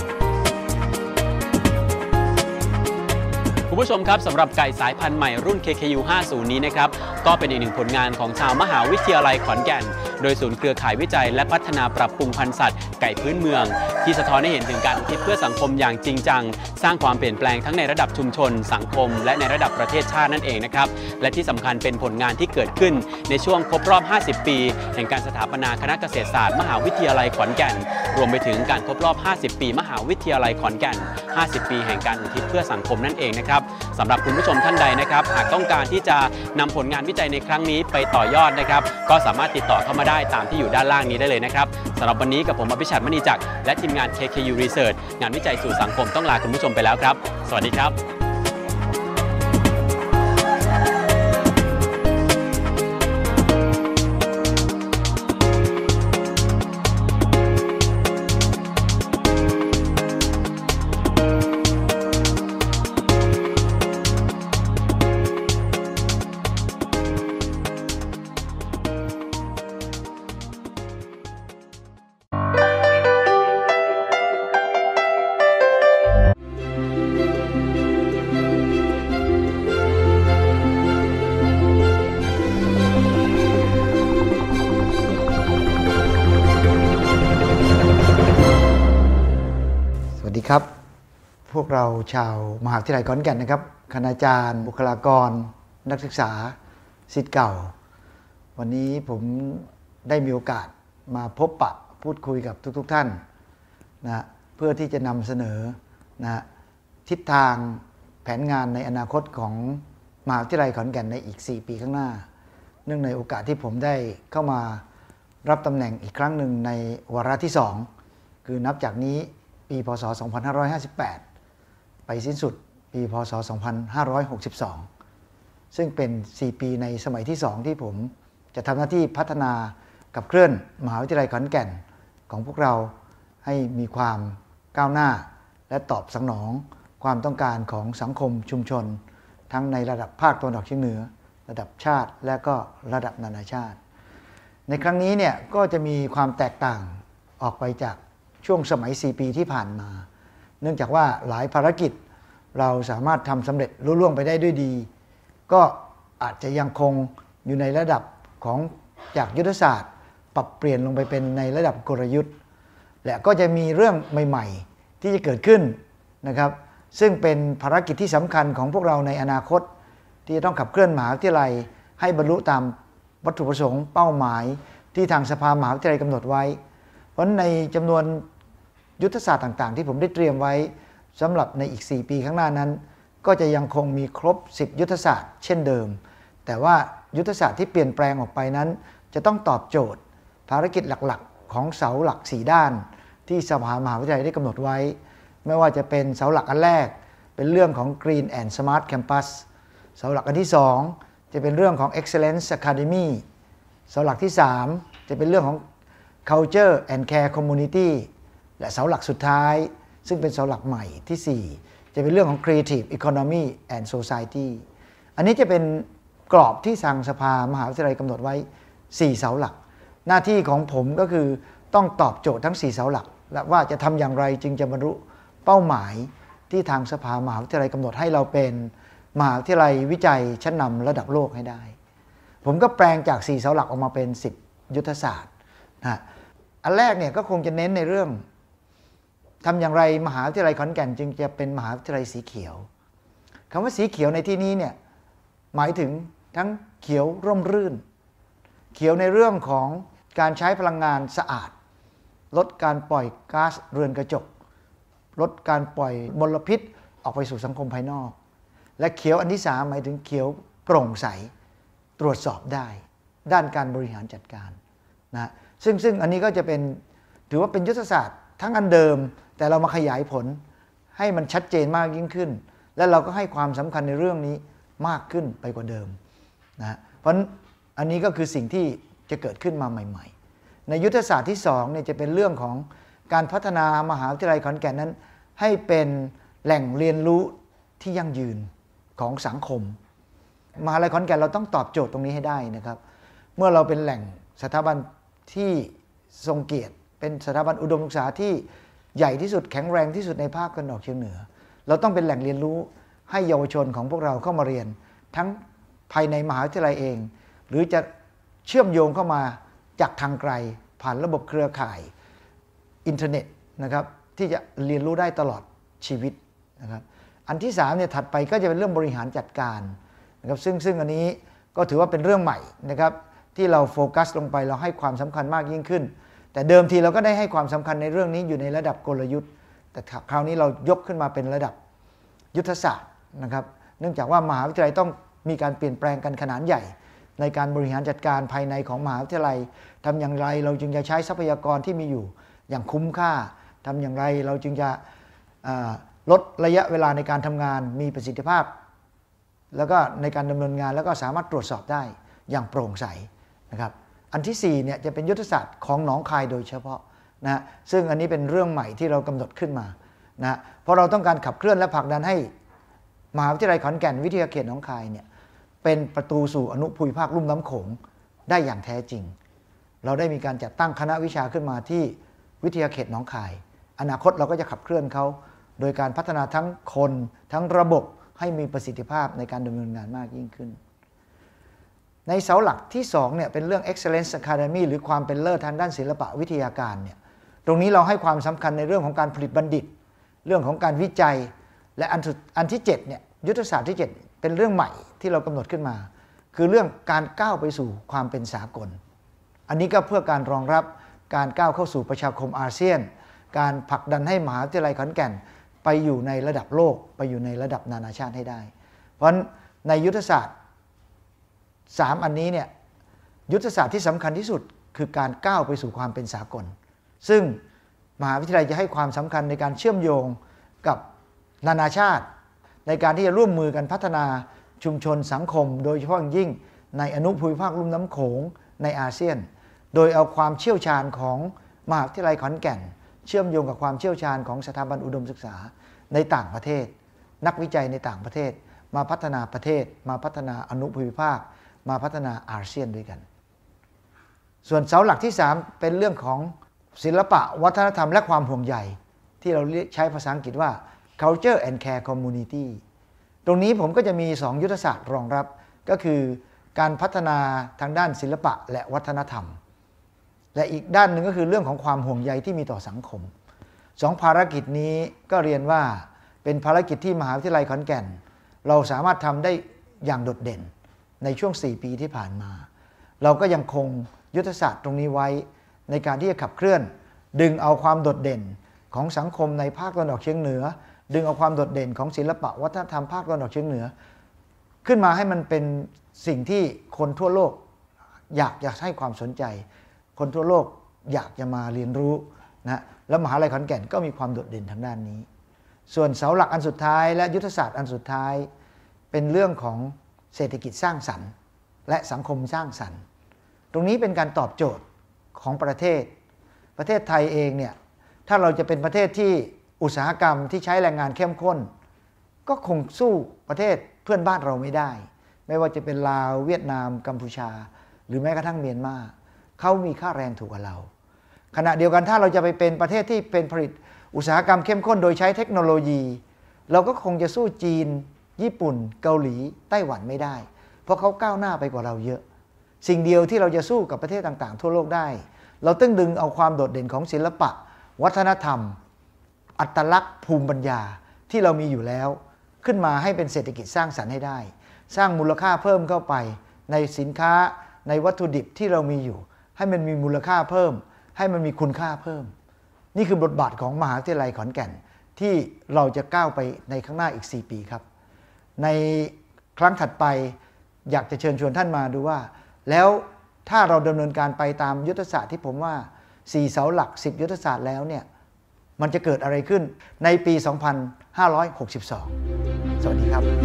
คุณผู้ชมครับสำหรับไก่สายพันธุ์ใหม่รุ่น KKU 50 นี้นะครับก็เป็นอีกหนึ่งผลงานของชาวมหาวิทยาลัยขอนแก่นโดยศูนย์เครือข่ายวิจัยและพัฒนาปรับปรุงพันธุ์สัตว์ไก่พื้นเมืองที่สะท้อนให้เห็นถึงการคิดเพื่อสังคมอย่างจริงจังสร้างความเปลี่ยนแปลงทั้งในระดับชุมชนสังคมและในระดับประเทศชาตินั่นเองนะครับและที่สำคัญเป็นผลงานที่เกิดขึ้นในช่วงครบรอบ 50 ปีแห่งการสถาปนาคณะเกษตรศาสตร์มหาวิทยาลัยขอนแก่นรวมไปถึงการครบรอบ 50 ปีมหาวิทยาลัยขอนแก่น 50 ปีแห่งการอุทิศเพื่อสังคมนั่นเองนะครับสำหรับคุณผู้ชมท่านใดนะครับหากต้องการที่จะนำผลงานวิจัยในครั้งนี้ไปต่อยอดนะครับก็สามารถติดต่อเข้ามาได้ตามที่อยู่ด้านล่างนี้ได้เลยนะครับสำหรับวันนี้กับผมอภิชัดมณีจักรและทีมงาน KKU Research งานวิจัยสู่สังคมต้องลาคุณผู้ชมไปแล้วครับสวัสดีครับครับพวกเราชาวมหาวิทยาลัยขอนแก่นนะครับคณาจารย์บุคลากรนักศึกษาศิษย์เก่าวันนี้ผมได้มีโอกาสมาพบปะพูดคุยกับทุกท่านนะเพื่อที่จะนำเสนอนะทิศทางแผนงานในอนาคตของมหาวิทยาลัยขอนแก่นในอีก4 ปีข้างหน้าเนื่องในโอกาสที่ผมได้เข้ามารับตำแหน่งอีกครั้งหนึ่งในวาระที่2คือนับจากนี้ปีพศ 2558 ไปสิ้นสุดปีพศ 2562 ซึ่งเป็น4 ปีในสมัยที่2ที่ผมจะทำหน้าที่พัฒนากับเคลื่อนมหาวิทยาลัยขอนแก่นของพวกเราให้มีความก้าวหน้าและตอบสนองความต้องการของสังคมชุมชนทั้งในระดับภาคตะวันออกเฉียงเหนือระดับชาติและก็ระดับนานาชาติในครั้งนี้เนี่ยก็จะมีความแตกต่างออกไปจากช่วงสมัย4 ปีที่ผ่านมาเนื่องจากว่าหลายภารกิจเราสามารถทำสำเร็จลุล่วงไปได้ด้วยดีก็อาจจะยังคงอยู่ในระดับของจากยุทธศาสตร์ปรับเปลี่ยนลงไปเป็นในระดับกลยุทธ์และก็จะมีเรื่องใหม่ๆที่จะเกิดขึ้นนะครับซึ่งเป็นภารกิจที่สำคัญของพวกเราในอนาคตที่จะต้องขับเคลื่อนมหาวิทยาลัยให้บรรลุตามวัตถุประสงค์เป้าหมายที่ทางสภามหาวิทยาลัยกำหนดไว้เพราะในจำนวนยุทธศาสตร์ต่างๆที่ผมได้เตรียมไว้สำหรับในอีก4 ปีข้างหน้านั้นก็จะยังคงมีครบ10 ยุทธศาสตร์เช่นเดิมแต่ว่ายุทธศาสตร์ที่เปลี่ยนแปลงออกไปนั้นจะต้องตอบโจทย์ภารกิจหลักๆของเสาหลัก4 ด้านที่สภามหาวิทยาลัยได้กำหนดไว้ไม่ว่าจะเป็นเสาหลักอันแรกเป็นเรื่องของ Green and Smart Campus เสาหลักอันที่2จะเป็นเรื่องของ Excellence Academy เสาหลักที่3จะเป็นเรื่องของ Culture and Care Community และเสาหลักสุดท้ายซึ่งเป็นเสาหลักใหม่ที่4จะเป็นเรื่องของ Creative Economy and Society อันนี้จะเป็นกรอบที่ทางสภามหาวิทยาลัยกำหนดไว้4 เสาหลักหน้าที่ของผมก็คือต้องตอบโจทย์ทั้ง4 เสาหลักและว่าจะทำอย่างไรจึงจะบรรลุเป้าหมายที่ทางสภามหาวิทยาลัยกำหนดให้เราเป็นมหาวิทยาลัยวิจัยชั้นนำระดับโลกให้ได้ผมก็แปลงจาก4 เสาหลักออกมาเป็น10 ยุทธศาสตร์นะอันแรกเนี่ยก็คงจะเน้นในเรื่องทำอย่างไรมหาวิทยาลัยขอนแก่นจึงจะเป็นมหาวิทยาลัยสีเขียวคำว่าสีเขียวในที่นี้เนี่ยหมายถึงทั้งเขียวร่มรื่นเขียวในเรื่องของการใช้พลังงานสะอาดลดการปล่อยก๊าซเรือนกระจกลดการปล่อยมลพิษออกไปสู่สังคมภายนอกและเขียวอันที่3หมายถึงเขียวโปร่งใสตรวจสอบได้ด้านการบริหารจัดการนะซึ่งอันนี้ก็จะเป็นถือว่าเป็นยุทธศาสตร์ทั้งอันเดิมแต่เรามาขยายผลให้มันชัดเจนมากยิ่งขึ้นและเราก็ให้ความสำคัญในเรื่องนี้มากขึ้นไปกว่าเดิมนะเพราะอันนี้ก็คือสิ่งที่จะเกิดขึ้นมาใหม่ๆในยุทธศาสตร์ที่2เนี่ยจะเป็นเรื่องของการพัฒนามหาวิทยาลัยขอนแก่นนั้นให้เป็นแหล่งเรียนรู้ที่ยั่งยืนของสังคมมหาวิทยาลัยขอนแก่นเราต้องตอบโจทย์ตรงนี้ให้ได้นะครับเมื่อเราเป็นแหล่งสถาบันที่ทรงเกียรติเป็นสถาบันอุดมศึกษาที่ใหญ่ที่สุดแข็งแรงที่สุดในภาคตะวันออกเฉียงเหนือเราต้องเป็นแหล่งเรียนรู้ให้เยาวชนของพวกเราเข้ามาเรียนทั้งภายในมหาวิทยาลัยเองหรือจะเชื่อมโยงเข้ามาจากทางไกลผ่านระบบเครือข่ายอินเทอร์เน็ตนะครับที่จะเรียนรู้ได้ตลอดชีวิตนะครับอันที่3เนี่ยถัดไปก็จะเป็นเรื่องบริหารจัดการนะครับซึ่งอันนี้ก็ถือว่าเป็นเรื่องใหม่นะครับที่เราโฟกัสลงไปเราให้ความสำคัญมากยิ่งขึ้นแต่เดิมทีเราก็ได้ให้ความสำคัญในเรื่องนี้อยู่ในระดับกลยุทธ์แต่คราวนี้เรายกขึ้นมาเป็นระดับยุทธศาสตร์นะครับเนื่องจากว่ามหาวิทยาลัยต้องมีการเปลี่ยนแปลงกันขนาดใหญ่ในการบริหารจัดการภายในของมหาวิทยาลัยทำอย่างไรเราจึงจะใช้ทรัพยากรที่มีอยู่อย่างคุ้มค่าทำอย่างไรเราจึงจะลดระยะเวลาในการทำงานมีประสิทธิภาพแล้วก็ในการดำเนินงานแล้วก็สามารถตรวจสอบได้อย่างโปร่งใสนะครับอันที่4เนี่ยจะเป็นยุทธศาสตร์ของหนองคายโดยเฉพาะนะซึ่งอันนี้เป็นเรื่องใหม่ที่เรากำหนดขึ้นมานะเพราะเราต้องการขับเคลื่อนและผลักดันให้มหาวิทยาลัยขอนแก่นวิทยาเขตหนองคายเนี่ยเป็นประตูสู่อนุภูมิภาคลุ่มน้ำโขงได้อย่างแท้จริงเราได้มีการจัดตั้งคณะวิชาขึ้นมาที่วิทยาเขตหนองคายอนาคตเราก็จะขับเคลื่อนเขาโดยการพัฒนาทั้งคนทั้งระบบให้มีประสิทธิภาพในการดำเนินงานมากยิ่งขึ้นในเสาหลักที่2เนี่ยเป็นเรื่อง Excellence Academy หรือความเป็นเลิศทางด้านศิลปะวิทยาการเนี่ยตรงนี้เราให้ความสำคัญในเรื่องของการผลิตบัณฑิตเรื่องของการวิจัยและอันที่7เนี่ยยุทธศาสตร์ที่7เป็นเรื่องใหม่ที่เรากำหนดขึ้นมาคือเรื่องการก้าวไปสู่ความเป็นสากลอันนี้ก็เพื่อการรองรับการก้าวเข้าสู่ประชาคมอาเซียนการผลักดันให้มหาวิทยาลัยขอนแก่นไปอยู่ในระดับโลกไปอยู่ในระดับนานาชาติให้ได้เพราะฉะนั้นในยุทธศาสตร์3อันนี้เนี่ยยุทธศาสตร์ที่สำคัญที่สุดคือการก้าวไปสู่ความเป็นสากลซึ่งมหาวิทยาลัยจะให้ความสำคัญในการเชื่อมโยงกับนานาชาติในการที่จะร่วมมือกันพัฒนาชุมชนสังคมโดยเฉพาะอย่างยิ่งในอนุภูมิภาคลุ่มน้ำโขงในอาเซียนโดยเอาความเชี่ยวชาญของมหาวิทยาลัยขอนแก่นเชื่อมโยงกับความเชี่ยวชาญของสถาบันอุดมศึกษาในต่างประเทศนักวิจัยในต่างประเทศมาพัฒนาประเทศมาพัฒนาอนุภูมิภาคมาพัฒนาอาเซียนด้วยกันส่วนเสาหลักที่3เป็นเรื่องของศิลปะวัฒนธรรมและความห่วงใยที่เราใช้ภาษาอังกฤษว่า culture and care community ตรงนี้ผมก็จะมี2ยุทธศาสตร์รองรับก็คือการพัฒนาทางด้านศิลปะและวัฒนธรรมและอีกด้านหนึ่งก็คือเรื่องของความห่วงใยที่มีต่อสังคม2ภารกิจนี้ก็เรียนว่าเป็นภารกิจที่มหาวิทยาลัยขอนแก่นเราสามารถทำได้อย่างโดดเด่นในช่วง4ปีที่ผ่านมาเราก็ยังคงยุทธศาสตร์ตรงนี้ไว้ในการที่จะขับเคลื่อนดึงเอาความโดดเด่นของสังคมในภาคตะวันออกเฉียงเหนือดึงเอาความโดดเด่นของศิลปะวัฒนธรรมภาคตะวันออกเฉียงเหนือขึ้นมาให้มันเป็นสิ่งที่คนทั่วโลกอยากจะให้ความสนใจคนทั่วโลกอยากจะมาเรียนรู้นะแล้วมหาวิทยาลัยขอนแก่นก็มีความโดดเด่นทางด้านนี้ส่วนเสาหลักอันสุดท้ายและยุทธศาสตร์อันสุดท้ายเป็นเรื่องของเศรษฐกิจสร้างสรรค์และสังคมสร้างสรรค์ตรงนี้เป็นการตอบโจทย์ของประเทศไทยเองเนี่ยถ้าเราจะเป็นประเทศที่อุตสาหกรรมที่ใช้แรงงานเข้มข้นก็คงสู้ประเทศเพื่อนบ้านเราไม่ได้ไม่ว่าจะเป็นลาวเวียดนามกัมพูชาหรือแม้กระทั่งเมียนมาเขามีค่าแรงถูกกว่าเราขณะเดียวกันถ้าเราจะไปเป็นประเทศที่เป็นผลิตอุตสาหกรรมเข้มข้นโดยใช้เทคโนโลยีเราก็คงจะสู้จีนญี่ปุ่นเกาหลีไต้หวันไม่ได้เพราะเขาก้าวหน้าไปกว่าเราเยอะสิ่งเดียวที่เราจะสู้กับประเทศต่างๆทั่วโลกได้เราต้องดึงเอาความโดดเด่นของศิลปะวัฒนธรรมอัตลักษณ์ภูมิปัญญาที่เรามีอยู่แล้วขึ้นมาให้เป็นเศรษฐกิจสร้างสรรค์ให้ได้สร้างมูลค่าเพิ่มเข้าไปในสินค้าในวัตถุดิบที่เรามีอยู่ให้มันมีมูลค่าเพิ่มให้มันมีคุณค่าเพิ่มนี่คือบทบาทของมหาวิทยาลัยขอนแก่นที่เราจะก้าวไปในข้างหน้าอีก4ปีครับในครั้งถัดไปอยากจะเชิญชวนท่านมาดูว่าแล้วถ้าเราดำเนินการไปตามยุทธศาสตร์ที่ผมว่า4เสาหลัก10ยุทธศาสตร์แล้วเนี่ยมันจะเกิดอะไรขึ้นในปี 2562 สวัสดีครับ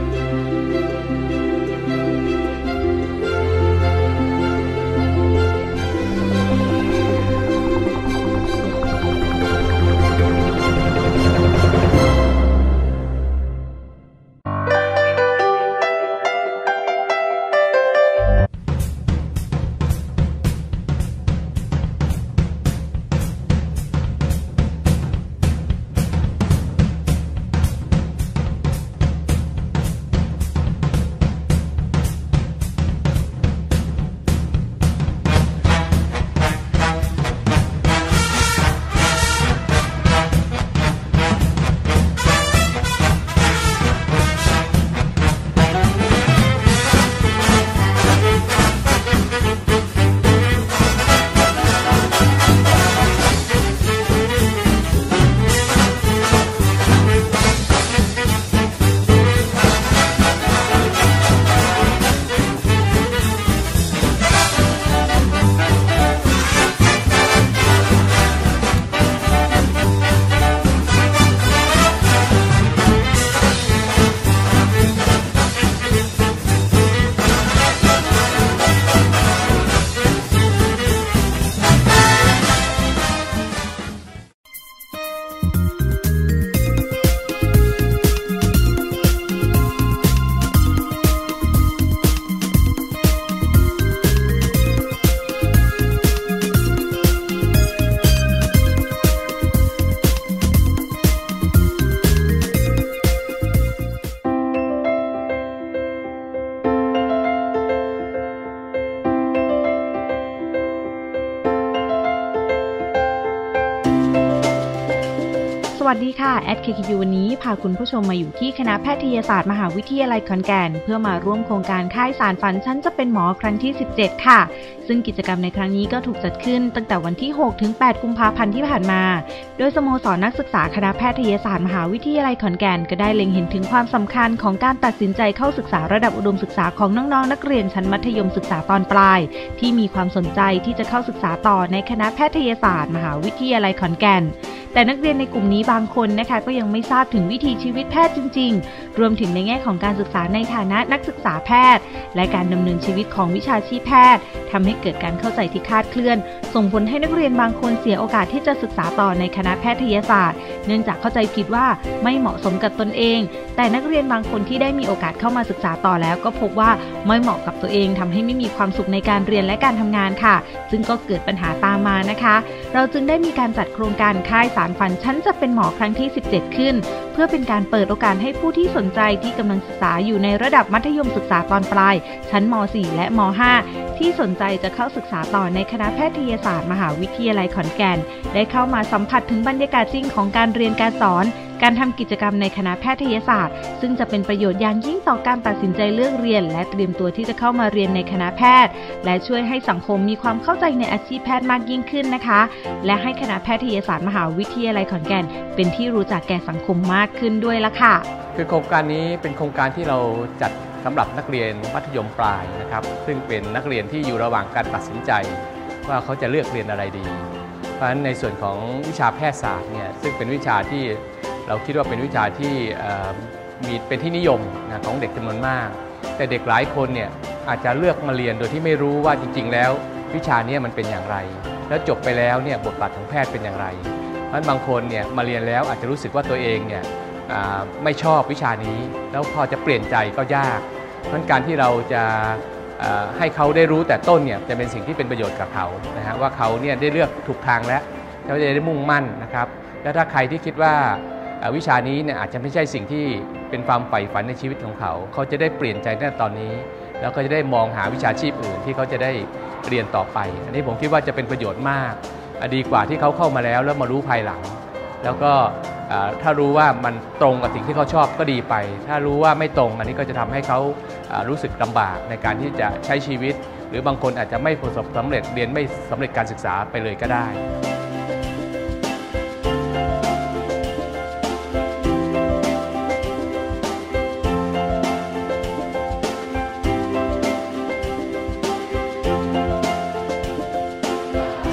สวัสดีค่ะแอด KKU วันนี้พาคุณผู้ชมมาอยู่ที่คณะแพทยศาสตร์มหาวิทยาลัยขอนแก่นเพื่อมาร่วมโครงการค่ายสารฝันฉันจะเป็นหมอครั้งที่17ค่ะซึ่งกิจกรรมในครั้งนี้ก็ถูกจัดขึ้นตั้งแต่วันที่6ถึง8กุมภาพันธ์ที่ผ่านมาโดยสโมสรนักศึกษาคณะแพทยศาสตร์มหาวิทยาลัยขอนแก่นก็ได้เล็งเห็นถึงความสำคัญของการตัดสินใจเข้าศึกษาระดับอุดมศึกษาของน้องๆนักเรียนชั้นมัธยมศึกษาตอนปลายที่มีความสนใจที่จะเข้าศึกษาต่อในคณะแพทยศาสตร์มหาวิทยาลัยขอนแก่นแต่นักเรียนในกลุ่มนี้บางคนนะคะก็ยังไม่ทราบถึงวิถีชีวิตแพทย์จริงๆรวมถึงในแง่ของการศึกษาในฐานะนักศึกษาแพทย์และการดำเนินชีวิตของวิชาชีพแพทย์ทำให้เกิดการเข้าใจที่คลาดเคลื่อนส่งผลให้นักเรียนบางคนเสียโอกาสที่จะศึกษาต่อในคณะแพทยศาสตร์เนื่องจากเข้าใจผิดว่าไม่เหมาะสมกับตนเองแต่นักเรียนบางคนที่ได้มีโอกาสเข้ามาศึกษาต่อแล้วก็พบว่าไม่เหมาะกับตัวเองทำให้ไม่มีความสุขในการเรียนและการทำงานค่ะซึ่งก็เกิดปัญหาตามมานะคะเราจึงได้มีการจัดโครงการค่ายสารฝันฉันจะเป็นหมอครั้งที่17ขึ้นเพื่อเป็นการเปิดโอกาสให้ผู้ที่สนใจที่กำลังศึกษาอยู่ในระดับมัธยมศึกษาตอนปลายชั้นม.4 และม.5 ที่สนใจจะเข้าศึกษาต่อในคณะแพทยศาสตร์มหาวิทยาลัยขอนแก่นได้เข้ามาสัมผัสถึงบรรยากาศจริงของการเรียนการสอนการทำกิจกรรมในคณะแพทยศาสตร์ซึ่งจะเป็นประโยชน์อย่างยิ่งต่อการตัดสินใจเลือกเรียนและเตรียมตัวที่จะเข้ามาเรียนในคณะแพทย์และช่วยให้สังคมมีความเข้าใจในอาชีพแพทย์มากยิ่งขึ้นนะคะและให้คณะแพทยศาสตร์มหาวิทยาลัยขอนแก่นเป็นที่รู้จักแก่สังคมมากขึ้นด้วยละค่ะคือโครงการนี้เป็นโครงการที่เราจัดสำหรับนักเรียนมัธยมปลายนะครับซึ่งเป็นนักเรียนที่อยู่ระหว่างการตัดสินใจว่าเขาจะเลือกเรียนอะไรดีเพราะฉะนั้นในส่วนของวิชาแพทยศาสตร์เนี่ยซึ่งเป็นวิชาที่เราคิดว่าเป็นวิชาที่มีเป็นที่นิยมของเด็กจำนวนมากแต่เด็กหลายคนเนี่ยอาจจะเลือกมาเรียนโดยที่ไม่รู้ว่าจริงๆแล้ววิชานี้มันเป็นอย่างไรแล้วจบไปแล้วเนี่ยบทบาทของแพทย์เป็นอย่างไรเพราะฉะนั้นบางคนเนี่ยมาเรียนแล้วอาจจะรู้สึกว่าตัวเองเนี่ยไม่ชอบวิชานี้แล้วพอจะเปลี่ยนใจก็ยากเพราะฉะนั้นการที่เราจะให้เขาได้รู้แต่ต้นเนี่ยจะเป็นสิ่งที่เป็นประโยชน์กับเขานะฮะว่าเขาเนี่ยได้เลือกถูกทางแล้วเขาจะได้มุ่งมั่นนะครับแล้วถ้าใครที่คิดว่าวิชานี้เนี่ยอาจจะไม่ใช่สิ่งที่เป็นความใฝ่ฝันในชีวิตของเขาเขาจะได้เปลี่ยนใจในตอนนี้แล้วก็จะได้มองหาวิชาชีพอื่นที่เขาจะได้เรียนต่อไปอันนี้ผมคิดว่าจะเป็นประโยชน์มากดีกว่าที่เขาเข้ามาแล้วมารู้ภายหลังแล้วก็ถ้ารู้ว่ามันตรงกับสิ่งที่เขาชอบก็ดีไปถ้ารู้ว่าไม่ตรงอันนี้ก็จะทำให้เขารู้สึกลำบากในการที่จะใช้ชีวิตหรือบางคนอาจจะไม่ประสบสำเร็จเรียนไม่สำเร็จการศึกษาไปเลยก็ได้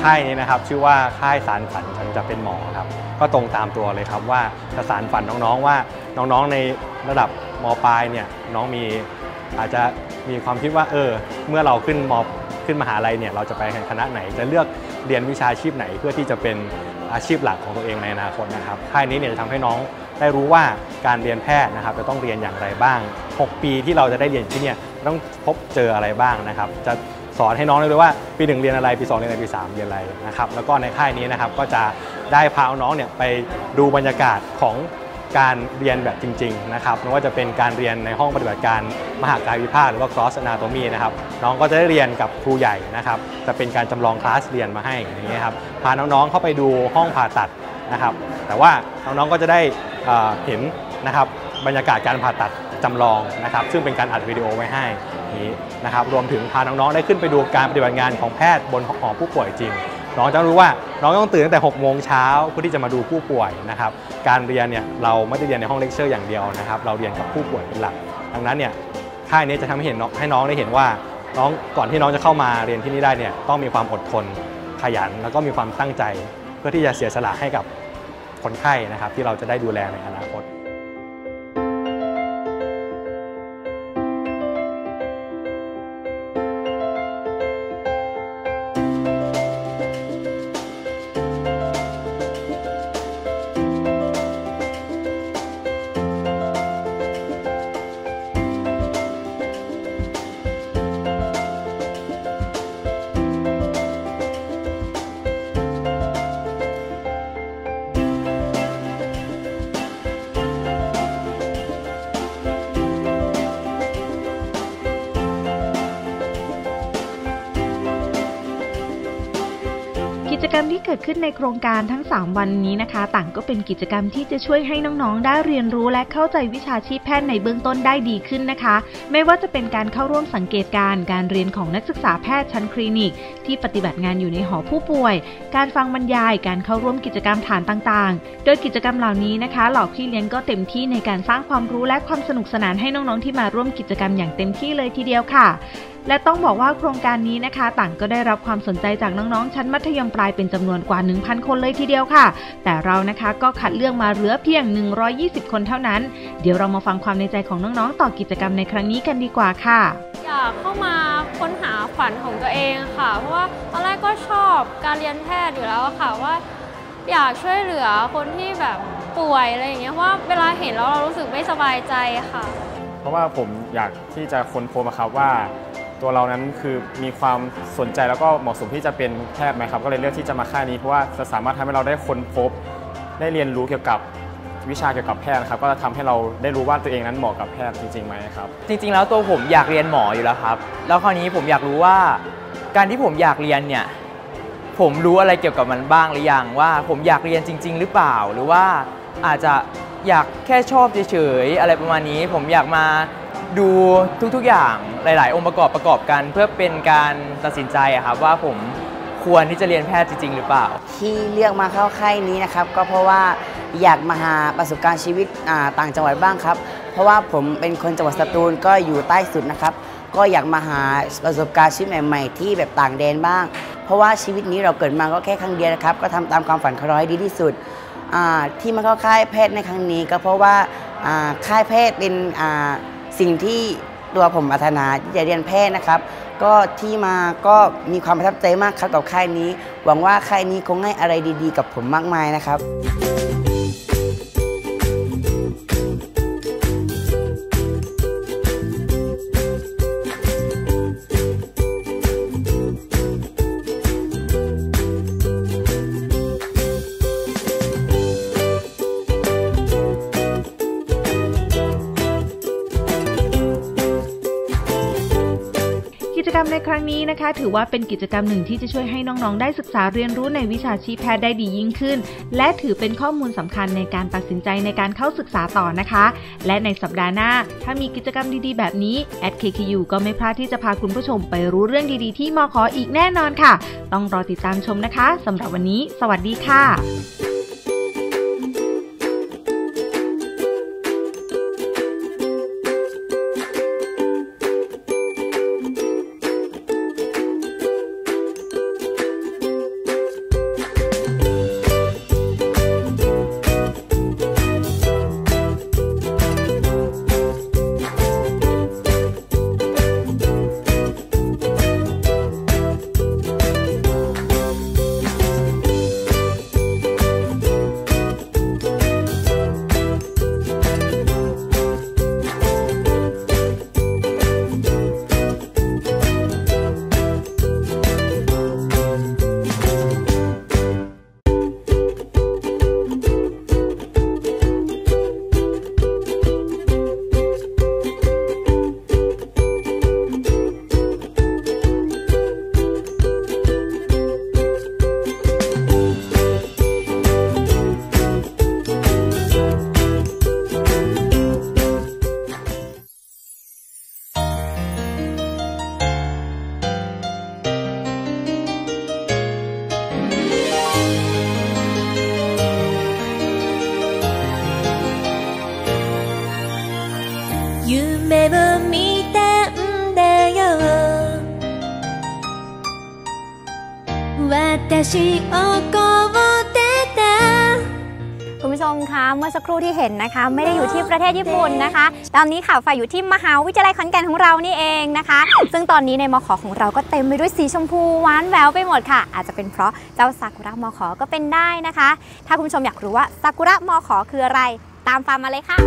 ค่ายนี้นะครับชื่อว่าค่ายสารฝันฉันจะเป็นหมอครับก็ตรงตามตัวเลยครับว่าจะสารฝันน้องๆว่าน้องๆในระดับม.ปลายเนี่ยน้องอาจจะมีความคิดว่าเมื่อเราขึ้นมหาลัยเนี่ยเราจะไปคณะไหนจะเลือกเรียนวิชาชีพไหนเพื่อที่จะเป็นอาชีพหลักของตัวเองในอนาคตนะครับค่ายนี้เนี่ยจะทำให้น้องได้รู้ว่าการเรียนแพทย์นะครับจะต้องเรียนอย่างไรบ้าง6ปีที่เราจะได้เรียนที่นี่ต้องพบเจออะไรบ้างนะครับจะสอนให้น้องได้รู้ว่าปี 1เรียนอะไรปี2เรียนอะไรปี3เรียนอะไรนะครับแล้วก็ในค่ายนี้นะครับก็จะได้พาน้องเนี่ยไปดูบรรยากาศของการเรียนแบบจริงๆนะครับไม่ว่าจะเป็นการเรียนในห้องปฏิบัติการมหากายวิภาคหรือว่า cross anatomy นะครับน้องก็จะได้เรียนกับครูใหญ่นะครับจะเป็นการจำลองคลาสเรียนมาให้อย่างนี้ครับพาน้องๆเข้าไปดูห้องผ่าตัดนะครับแต่ว่าน้องๆก็จะได้เห็นนะครับบรรยากาศการผ่าตัดจำลองนะครับซึ่งเป็นการอัดวิดีโอไว้ให้นี้นะครับรวมถึงพาน้องๆได้ขึ้นไปดูการปฏิบัติงานของแพทย์บนหอผู้ป่วยจริงน้องจะรู้ว่าน้องต้องตื่นตั้งแต่6 โมงเช้าเพื่อที่จะมาดูผู้ป่วยนะครับการเรียนเนี่ยเราไม่ได้เรียนในห้องเลคเชอร์อย่างเดียวนะครับเราเรียนกับผู้ป่วยเป็นหลักดังนั้นเนี่ยค่ายนี้จะทำให้น้องได้เห็นว่าน้องก่อนที่น้องจะเข้ามาเรียนที่นี่ได้เนี่ยต้องมีความอดทนขยันแล้วก็มีความตั้งใจเพื่อที่จะเสียสละให้กับคนไข้นะครับที่เราจะได้ดูแลในอนาคตกิจกรรมที่เกิดขึ้นในโครงการทั้ง3วันนี้นะคะต่างก็เป็นกิจกรรมที่จะช่วยให้น้องๆได้เรียนรู้และเข้าใจวิชาชีพแพทย์ในเบื้องต้นได้ดีขึ้นนะคะไม่ว่าจะเป็นการเข้าร่วมสังเกตการเรียนของนักศึกษาแพทย์ชั้นคลินิกที่ปฏิบัติงานอยู่ในหอผู้ป่วยการฟังบรรยายการเข้าร่วมกิจกรรมฐานต่างๆโดยกิจกรรมเหล่านี้นะคะเหล่าพี่เลี้ยงก็เต็มที่ในการสร้างความรู้และความสนุกสนานให้น้องๆที่มาร่วมกิจกรรมอย่างเต็มที่เลยทีเดียวค่ะและต้องบอกว่าโครงการนี้นะคะต่างก็ได้รับความสนใจจากน้องๆชั้นมัธยมปลายเป็นจำนวนกว่า 1,000 คนเลยทีเดียวค่ะแต่เรานะคะก็คัดเลือกมาเหลือเพียง120คนเท่านั้นเดี๋ยวเรามาฟังความในใจของน้องๆต่อกิจกรรมในครั้งนี้กันดีกว่าค่ะอยากเข้ามาค้นหาฝันของตัวเองค่ะเพราะว่าตอนแรกก็ชอบการเรียนแพทย์อยู่แล้วค่ะว่าอยากช่วยเหลือคนที่แบบป่วยอะไรอย่างเงี้ยว่าเวลาเห็นแล้วเรารู้สึกไม่สบายใจค่ะเพราะว่าผมอยากที่จะค้นพบครับว่าตัวเรานั้นคือมีความสนใจแล้วก็เหมาะสมที่จะเป็นแพทย์ไหมครับก็เลยเลือกที่จะมาค่ายนี้เพราะว่าจะสามารถทำให้เราได้ค้นพบได้เรียนรู้เกี่ยวกับวิชาเกี่ยวกับแพทย์นะครับก็จะทำให้เราได้รู้ว่าตัวเองนั้นเหมาะกับแพทย์จริงๆไหมครับจริงๆแล้วตัวผมอยากเรียนหมออยู่แล้วครับแล้วคราวนี้ผมอยากรู้ว่าการที่ผมอยากเรียนเนี่ยผมรู้อะไรเกี่ยวกับมันบ้างหรือยังว่าผมอยากเรียนจริงๆหรือเปล่าหรือว่าอาจจะอยากแค่ชอบเฉยๆอะไรประมาณนี้ผมอยากมาดูทุกๆอย่างหลายๆองค์ประกอบกันเพื่อเป็นการตัดสินใจครับว่าผมควรที่จะเรียนแพทย์จริงๆหรือเปล่าที่เลือกมาเข้าค่ายนี้นะครับก็เพราะว่าอยากมาหาประสบการณ์ชีวิตต่างจังหวัดบ้างครับเพราะว่าผมเป็นคนจังหวัดสตูลก็อยู่ใต้สุดนะครับก็อยากมาหาประสบการณ์ชีวิตใหม่ๆที่แบบต่างแดนบ้างเพราะว่าชีวิตนี้เราเกิดมาก็แค่ครั้งเดียวนะครับก็ทำตามความฝันของเราให้ดีที่สุดที่มาเข้าค่ายแพทย์ในครั้งนี้ก็เพราะว่าค่ายแพทย์เป็นสิ่งที่ตัวผมปรารถนาที่จะเรียนแพทย์นะครับก็ที่มาก็มีความประทับใจมากครับกับค่ายนี้หวังว่าค่ายนี้คงให้อะไรดีๆกับผมมากมายนะครับกิจกรรมในครั้งนี้นะคะถือว่าเป็นกิจกรรมหนึ่งที่จะช่วยให้น้องๆได้ศึกษาเรียนรู้ในวิชาชีพแพทย์ได้ดียิ่งขึ้นและถือเป็นข้อมูลสำคัญในการตัดสินใจในการเข้าศึกษาต่อนะคะและในสัปดาห์หน้าถ้ามีกิจกรรมดีๆแบบนี้ @KKU ก็ไม่พลาดที่จะพาคุณผู้ชมไปรู้เรื่องดีๆที่มข.อีกแน่นอนค่ะต้องรอติดตามชมนะคะสำหรับวันนี้สวัสดีค่ะ夢を見たんだよ私をこうてたคุณผู้ชมคะเมื่อสักครู่ที่เห็นนะคะไม่ได้อยู่ที่ประเทศญี่ปุ่นนะคะตอนนี้ค่ะฝ่ายอยู่ที่มหาวิทยาลัยขอนแก่นของเรานี่เองนะคะซึ่งตอนนี้ในมข.ของเราก็เต็มไปด้วยสีชมพูหวานแหววไปหมดค่ะอาจจะเป็นเพราะเจ้าซากุระมข.ก็เป็นได้นะคะถ้าคุณผู้ชมอยากรู้ว่าซากุระมข.คืออะไรตามฟาร์มมาเลยค่ะ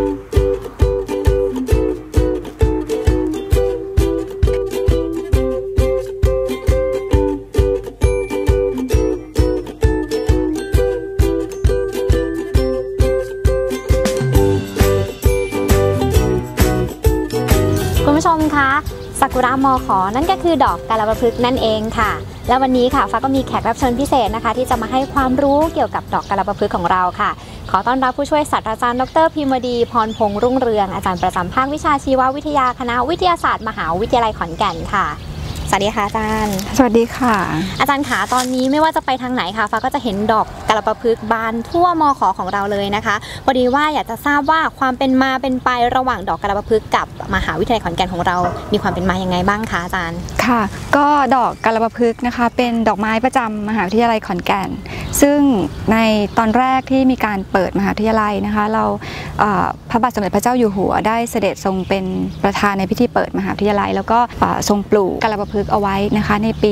คุณผู้ชมคะซากุระมข.นั่นก็คือดอกกาลปะพฤกษ์นั่นเองค่ะและวันนี้ค่ะฟ้าก็มีแขกรับเชิญพิเศษนะคะที่จะมาให้ความรู้เกี่ยวกับดอกกาลปะพฤกษ์ของเราค่ะขอต้อนรับผู้ช่วยศาสตราจารย์ดร.พิมดีพรพงษ์รุ่งเรืองอาจารย์ประจำภาควิชาชีววิทยาคณะวิทยาศาสตร์มหาวิทยาลัยขอนแก่นค่ะสวัสดีค่ะอาจารย์สวัสดีค่ะอาจารย์ขาตอนนี้ไม่ว่าจะไปทางไหนค่ะฟ้าก็จะเห็นดอกกาลปะพฤกษ์บานทั่วมข.ของเราเลยนะคะพอดีว่าอยากจะทราบว่าความเป็นมาเป็นไประหว่างดอกกาลปะพฤกษ์กับมหาวิทยาลัยขอนแก่นของเรามีความเป็นมายังไงบ้างคะอาจารย์ค่ะก็ดอกกาลปะพฤกษ์นะคะเป็นดอกไม้ประจำมหาวิทยาลัยขอนแก่นซึ่งในตอนแรกที่มีการเปิดมหาวิทยาลัยนะคะเราพระบาทสมเด็จพระเจ้าอยู่หัวได้เสด็จทรงเป็นประธานในพิธีเปิดมหาวิทยาลัยแล้วก็ทรงปลูกกาลปะพฤกษ์เอาไว้นะคะในปี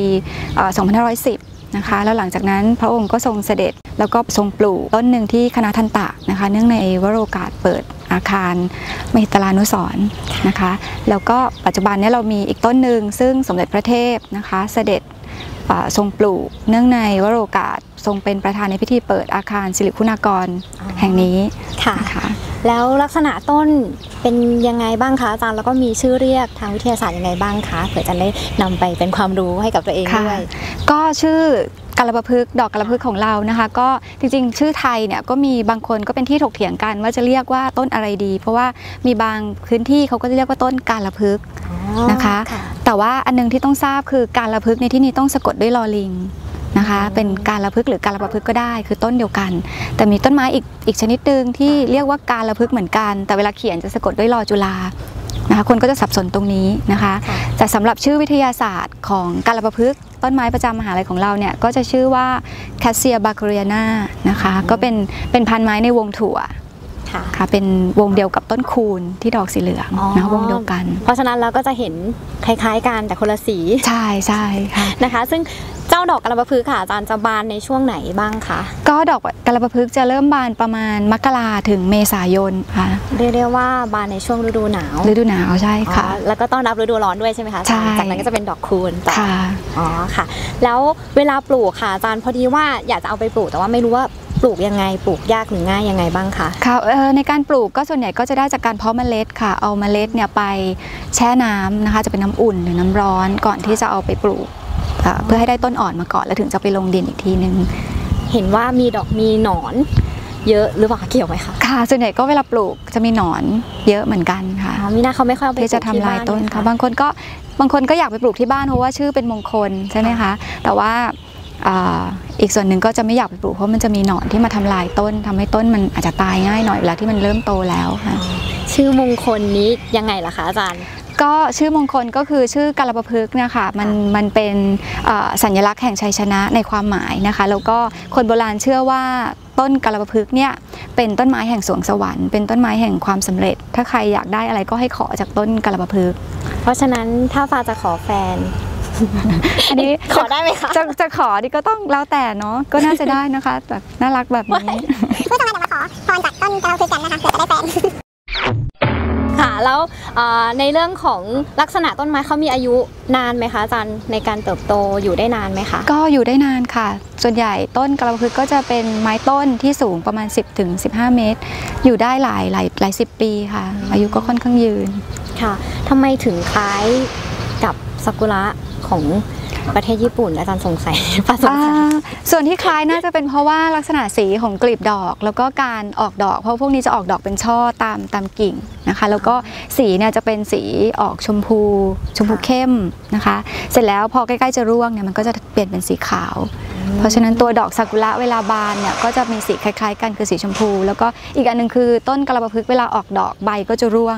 2510 นะคะแล้วหลังจากนั้นพระองค์ก็ทรงเสด็จแล้วก็ทรงปลูกต้นหนึ่งที่คณะทันตะนะคะเนื่องในวโรกาสเปิดอาคารมหิตลานุสรณ์นะคะแล้วก็ปัจจุบันนี้เรามีอีกต้นหนึ่งซึ่งสมเด็จพระเทพนะคะเสด็จทรงปลูกเนื่องในวโรกาสทรงเป็นประธานในพิธีเปิดอาคารสิริคุณากรแห่งนี้ค่ะแล้วลักษณะต้นเป็นยังไงบ้างคะอาจารย์แล้วก็มีชื่อเรียกทางวิทยาศาสตร์ยังไงบ้างคะเผื่อจะได้นำไปเป็นความรู้ให้กับตัวเองด้วยก็ชื่อกาลปะพฤกษ์ดอกกาลปะพฤกษ์ของเรานะคะก็จริงๆชื่อไทยเนี่ยก็มีบางคนก็เป็นที่ถกเถียงกันว่าจะเรียกว่าต้นอะไรดีเพราะว่ามีบางพื้นที่เขาก็จะเรียกว่าต้นกาลปะพฤกษ์นะคะแต่ว่าอันนึงที่ต้องทราบคือกาลปะพฤกษ์ในที่นี้ต้องสะกดด้วยลอลิงนะคะเป็นกาลปะพฤกษ์หรือกาลปะพฤกษ์ก็ได้คือต้นเดียวกันแต่มีต้นไม้อีกชนิดหนึ่งที่เรียกว่ากาลปะพฤกษ์เหมือนกันแต่เวลาเขียนจะสะกดด้วยลอจุฬานะคะคนก็จะสับสนตรงนี้นะคะแต่สำหรับชื่อวิทยาศาสตร์ของกาลปะพฤกษ์ต้นไม้ประจำมหาลัยของเราเนี่ยก็จะชื่อว่าแคสเซียบาคเรียนานะคะก็เป็นพันธุ์ไม้ในวงถั่วค่ะเป็นวงเดียวกับต้นคูนที่ดอกสีเหลืองนะวงเดียวกันเพราะฉะนั้นเราก็จะเห็นคล้ายๆกันแต่คนละสีใช่ค่ะนะคะซึ่งเจ้าดอกกาลปะพฤกษ์ค่ะอาจารย์จะบานในช่วงไหนบ้างคะก็ดอกกาลปะพฤกษ์จะเริ่มบานประมาณมกราถึงเมษายนค่ะเรียกว่าบานในช่วงฤดูหนาวใช่ค่ะแล้วก็ต้อนรับฤดูร้อนด้วยใช่ไหมคะจากนั้นก็จะเป็นดอกคูนต่อค่ะแล้วเวลาปลูกค่ะอาจารย์พอดีว่าอยากจะเอาไปปลูกแต่ว่าไม่รู้ว่าปลูกยังไงปลูกยากหรือง่ายยังไงบ้างคะค่ะในการปลูกก็ส่วนใหญ่ก็จะได้จากการเพาะเมล็ดค่ะเอาเมล็ดเนี่ยไปแช่น้ำนะคะจะเป็นน้ำอุ่นหรือน้ำร้อนก่อนที่จะเอาไปปลูกเพื่อให้ได้ต้นอ่อนมาก่อนแล้วถึงจะไปลงดินอีกทีนึงเห็นว่ามีหนอนเยอะหรือเปล่าเกี่ยวไหมคะค่ะส่วนใหญ่ก็เวลาปลูกจะมีหนอนเยอะเหมือนกันค่ะมีหน้าเขาไม่ค่อยเอาไปที่จะทำลายต้นค่ะบางคนก็อยากไปปลูกที่บ้านเพราะว่าชื่อเป็นมงคลใช่ไหมคะแต่ว่าอีกส่วนหนึ่งก็จะไม่อยากไปปลูกเพราะมันจะมีหนอนที่มาทำลายต้นทำให้ต้นมันอาจจะตายง่ายหน่อยเวลาที่มันเริ่มโตแล้วค่ะชื่อมงคลนี้ยังไงล่ะคะอาจารย์ก็ชื่อมงคลก็คือชื่อกาลปะพฤกษ์นะคะมันเป็นสัญลักษณ์แห่งชัยชนะในความหมายนะคะแล้วก็คนโบราณเชื่อว่าต้นกาลปะพฤกษ์เนี่ยเป็นต้นไม้แห่งสวงสวรรค์เป็นต้นไม้แห่งความสำเร็จถ้าใครอยากได้อะไรก็ให้ขอจากต้นกาลปะพฤกษ์เพราะฉะนั้นถ้าฟ้าจะขอแฟนอันนี้ขอได้ไหมคะจะขอดิก็ต้องแล้วแต่เนาะก็น่าจะได้นะคะแบบน่ารักแบบนี้ผู้ชมมาขอพรจากต้นกาลปะพฤกษ์กันนะคะเผื่อจะได้แฟนค่ะแล้วในเรื่องของลักษณะต้นไม้เขามีอายุนานไหมคะอาจารย์ในการเติบโตอยู่ได้นานไหมคะก็อยู่ได้นานค่ะส่วนใหญ่ต้นกาลปะพฤกษ์ก็จะเป็นไม้ต้นที่สูงประมาณ10 ถึง 15 เมตรอยู่ได้หลายสิบปีค่ะอายุก็ค่อนข้างยืนค่ะทำไมถึงคล้ายกับซากุระของประเทศญี่ปุ่นอาจารย์สงสัยส่วนที่คล้ายน่าจะเป็นเพราะว่าลักษณะสีของกลีบดอกแล้วก็การออกดอกเพราะพวกนี้จะออกดอกเป็นช่อตามกิ่งนะคะแล้วก็สีเนี่ยจะเป็นสีออกชมพูเข้มนะคะเสร็จแล้วพอใกล้ๆจะร่วงเนี่ยมันก็จะเปลี่ยนเป็นสีขาวเพราะฉะนั้นตัวดอกซากุระเวลาบานเนี่ยก็จะมีสีคล้ายๆกันคือสีชมพูแล้วก็อีกอันนึงคือต้นกาลปะพฤกษ์เวลาออกดอกใบก็จะร่วง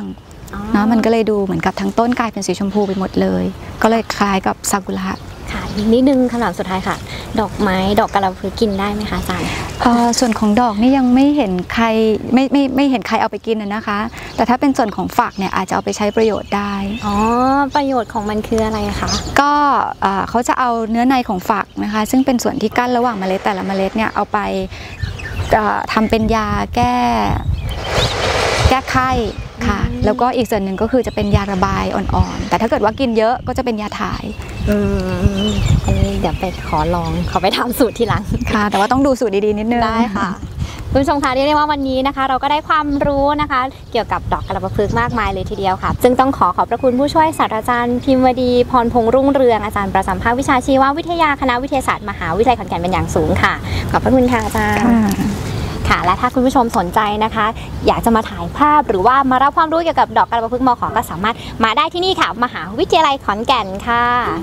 นะมันก็เลยดูเหมือนกับทั้งต้นกลายเป็นสีชมพูไปหมดเลยก็เลยคล้ายกับซากุระค่ะอีกนิดนึงคำถามสุดท้ายค่ะดอกไม้ดอกกะหล่ำพึกกินได้ไหมคะอาจารย์ส่วนของดอกนี่ยังไม่เห็นใครไม่เห็นใครเอาไปกินนะคะแต่ถ้าเป็นส่วนของฝักเนี่ยอาจจะเอาไปใช้ประโยชน์ได้ประโยชน์ของมันคืออะไรคะก็เขาจะเอาเนื้อในของฝักนะคะซึ่งเป็นส่วนที่กั้นระหว่างเมล็ดแต่ละเมล็ดเนี่ยเอาไปทำเป็นยาแก้ไข้ค่ะแล้วก็อีกส่วนหนึ่งก็คือจะเป็นยาระบายอ่อนๆแต่ถ้าเกิดว่ากินเยอะก็จะเป็นยาถ่ายอันนี้เดี๋ยวไปขอลองเขาไปทำสูตรทีหลังค่ะแต่ว่าต้องดูสูตรดีๆนิดนึงได้ค่ะคุณผู้ชมคะเรียกได้ว่าวันนี้นะคะเราก็ได้ความรู้นะคะเกี่ยวกับดอกกะหล่ำพึกมากมายเลยทีเดียวค่ะซึ่งต้องขอบพระคุณผู้ช่วยศาสตราจารย์พิมวดีพรพงษ์รุ่งเรืองอาจารย์ประจำภาควิชาชีววิทยาคณะวิทยาศาสตร์มหาวิทยาลัยขอนแก่นเป็นอย่างสูงค่ะขอบพระคุณค่ะอาจารย์ค่ะและถ้าคุณผู้ชมสนใจนะคะอยากจะมาถ่ายภาพหรือว่ามารับความรู้เกี่ยวกับดอกกะหล่ำพึกมข.ก็สามารถมาได้ที่นี่ค่ะมหาวิทยาลัยขอนแก่นค่ะ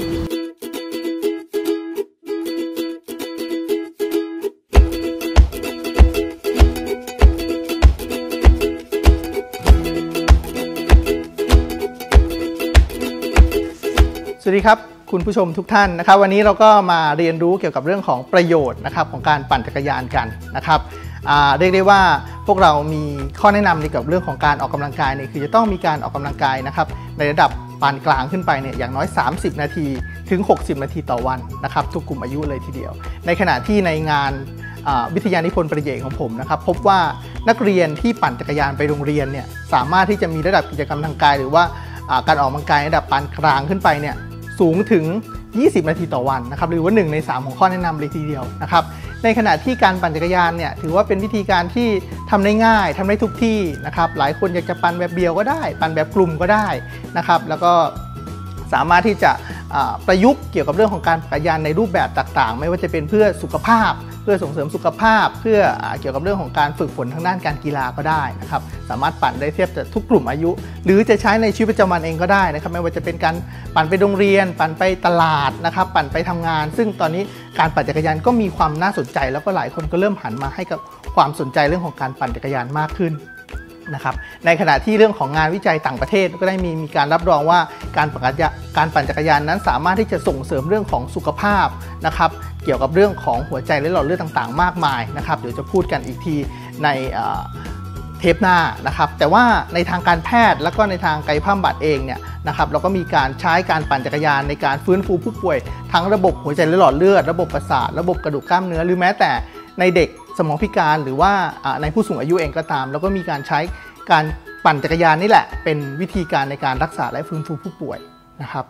สวัสดีครับคุณผู้ชมทุกท่านนะครับวันนี้เราก็มาเรียนรู้เกี่ยวกับเรื่องของประโยชน์นะครับของการปั่นจักรยานกันนะครับเรียกได้ว่าพวกเรามีข้อแนะนำในเกี่ยวกับเรื่องของการออกกำลังกายเนี่ยคือจะต้องมีการออกกำลังกายนะครับในระดับปานกลางขึ้นไปเนี่ยอย่างน้อย30นาทีถึง60นาทีต่อวันนะครับทุกกลุ่มอายุเลยทีเดียวในขณะที่ในงานวิทยานิพนธ์ประเยกของผมนะครับพบว่านักเรียนที่ปั่นจักรยานไปโรงเรียนเนี่ยสามารถที่จะมีระดับกิจกรรมทางกายหรือว่าการออกกำลังกายระดับปานกลางขึ้นไปเนี่ยสูงถึง20นาทีต่อวันนะครับหรือว่า1ใน3ของข้อแนะนำเลยทีเดียวนะครับในขณะที่การปั่นจักรยานเนี่ยถือว่าเป็นวิธีการที่ทำได้ง่ายทำได้ทุกที่นะครับหลายคนอยากจะปั่นแบบเดียวก็ได้ปั่นแบบกลุ่มก็ได้นะครับแล้วก็สามารถที่จะประยุกต์เกี่ยวกับเรื่องของการปั่นจักรยานในรูปแบบต่างๆไม่ว่าจะเป็นเพื่อสุขภาพเพื่อส่งเสริมสุขภาพเพื่อเกี่ยวกับเรื่องของการฝึกฝนทางด้านการกีฬาก็ได้นะครับสามารถปั่นได้เทียบกับทุกกลุ่มอายุหรือจะใช้ในชีวิตประจำวันเองก็ได้นะครับไม่ว่าจะเป็นการปั่นไปโรงเรียนปั่นไปตลาดนะครับปั่นไปทำงานซึ่งตอนนี้การปั่นจักรยานก็มีความน่าสนใจแล้วก็หลายคนก็เริ่มหันมาให้กับความสนใจเรื่องของการปั่นจักรยานมากขึ้นนะครับในขณะที่เรื่องของงานวิจัยต่างประเทศก็ได้มีการรับรองว่าการปั่นจักรยานนั้นสามารถที่จะส่งเสริมเรื่องของสุขภาพนะครับเกี่ยวกับเรื่องของหัวใจและหลอดเลือดต่างๆมากมายนะครับเดี๋ยวจะพูดกันอีกทีในเทปหน้านะครับแต่ว่าในทางการแพทย์แล้วก็ในทางกายภาพบำบัดเองเนี่ยนะครับเราก็มีการใช้การปั่นจักรยานในการฟื้นฟูผู้ป่วยทั้งระบบหัวใจและหลอดเลือดระบบประสาทระบบกระดูกกล้ามเนื้อหรือแม้แต่ในเด็กสมองพิการหรือว่าในผู้สูงอายุเองก็ตามแล้วก็มีการใช้การปั่นจักรยานนี่แหละเป็นวิธีการในการรักษาและฟื้นฟูผู้ป่วยนะครับ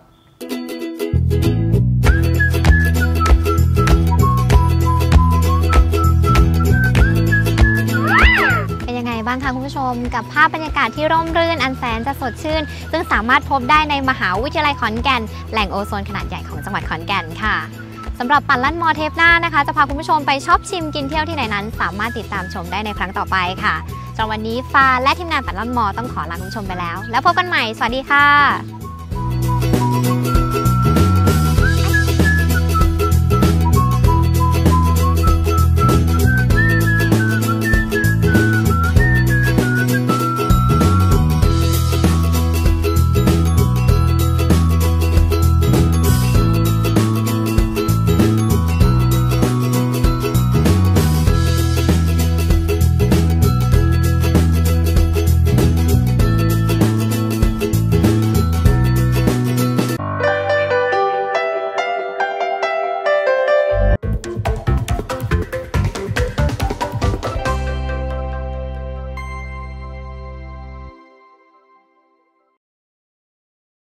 เป็นยังไงบ้างคะคุณผู้ชมกับภาพบรรยากาศที่ร่มรื่นอันแสนจะสดชื่นซึ่งสามารถพบได้ในมหาวิทยาลัยขอนแก่นแหล่งโอโซนขนาดใหญ่ของจังหวัดขอนแก่นค่ะสำหรับปั่นลั่นมอเทปหน้านะคะจะพาคุณผู้ชมไปช็อปชิมกินเที่ยวที่ไหนนั้นสามารถติดตามชมได้ในครั้งต่อไปค่ะสำหรับวันนี้ฟ้าและทีมงานปั่นลั่นมอต้องขอลาคุณผู้ชมไปแล้วพบกันใหม่สวัสดีค่ะ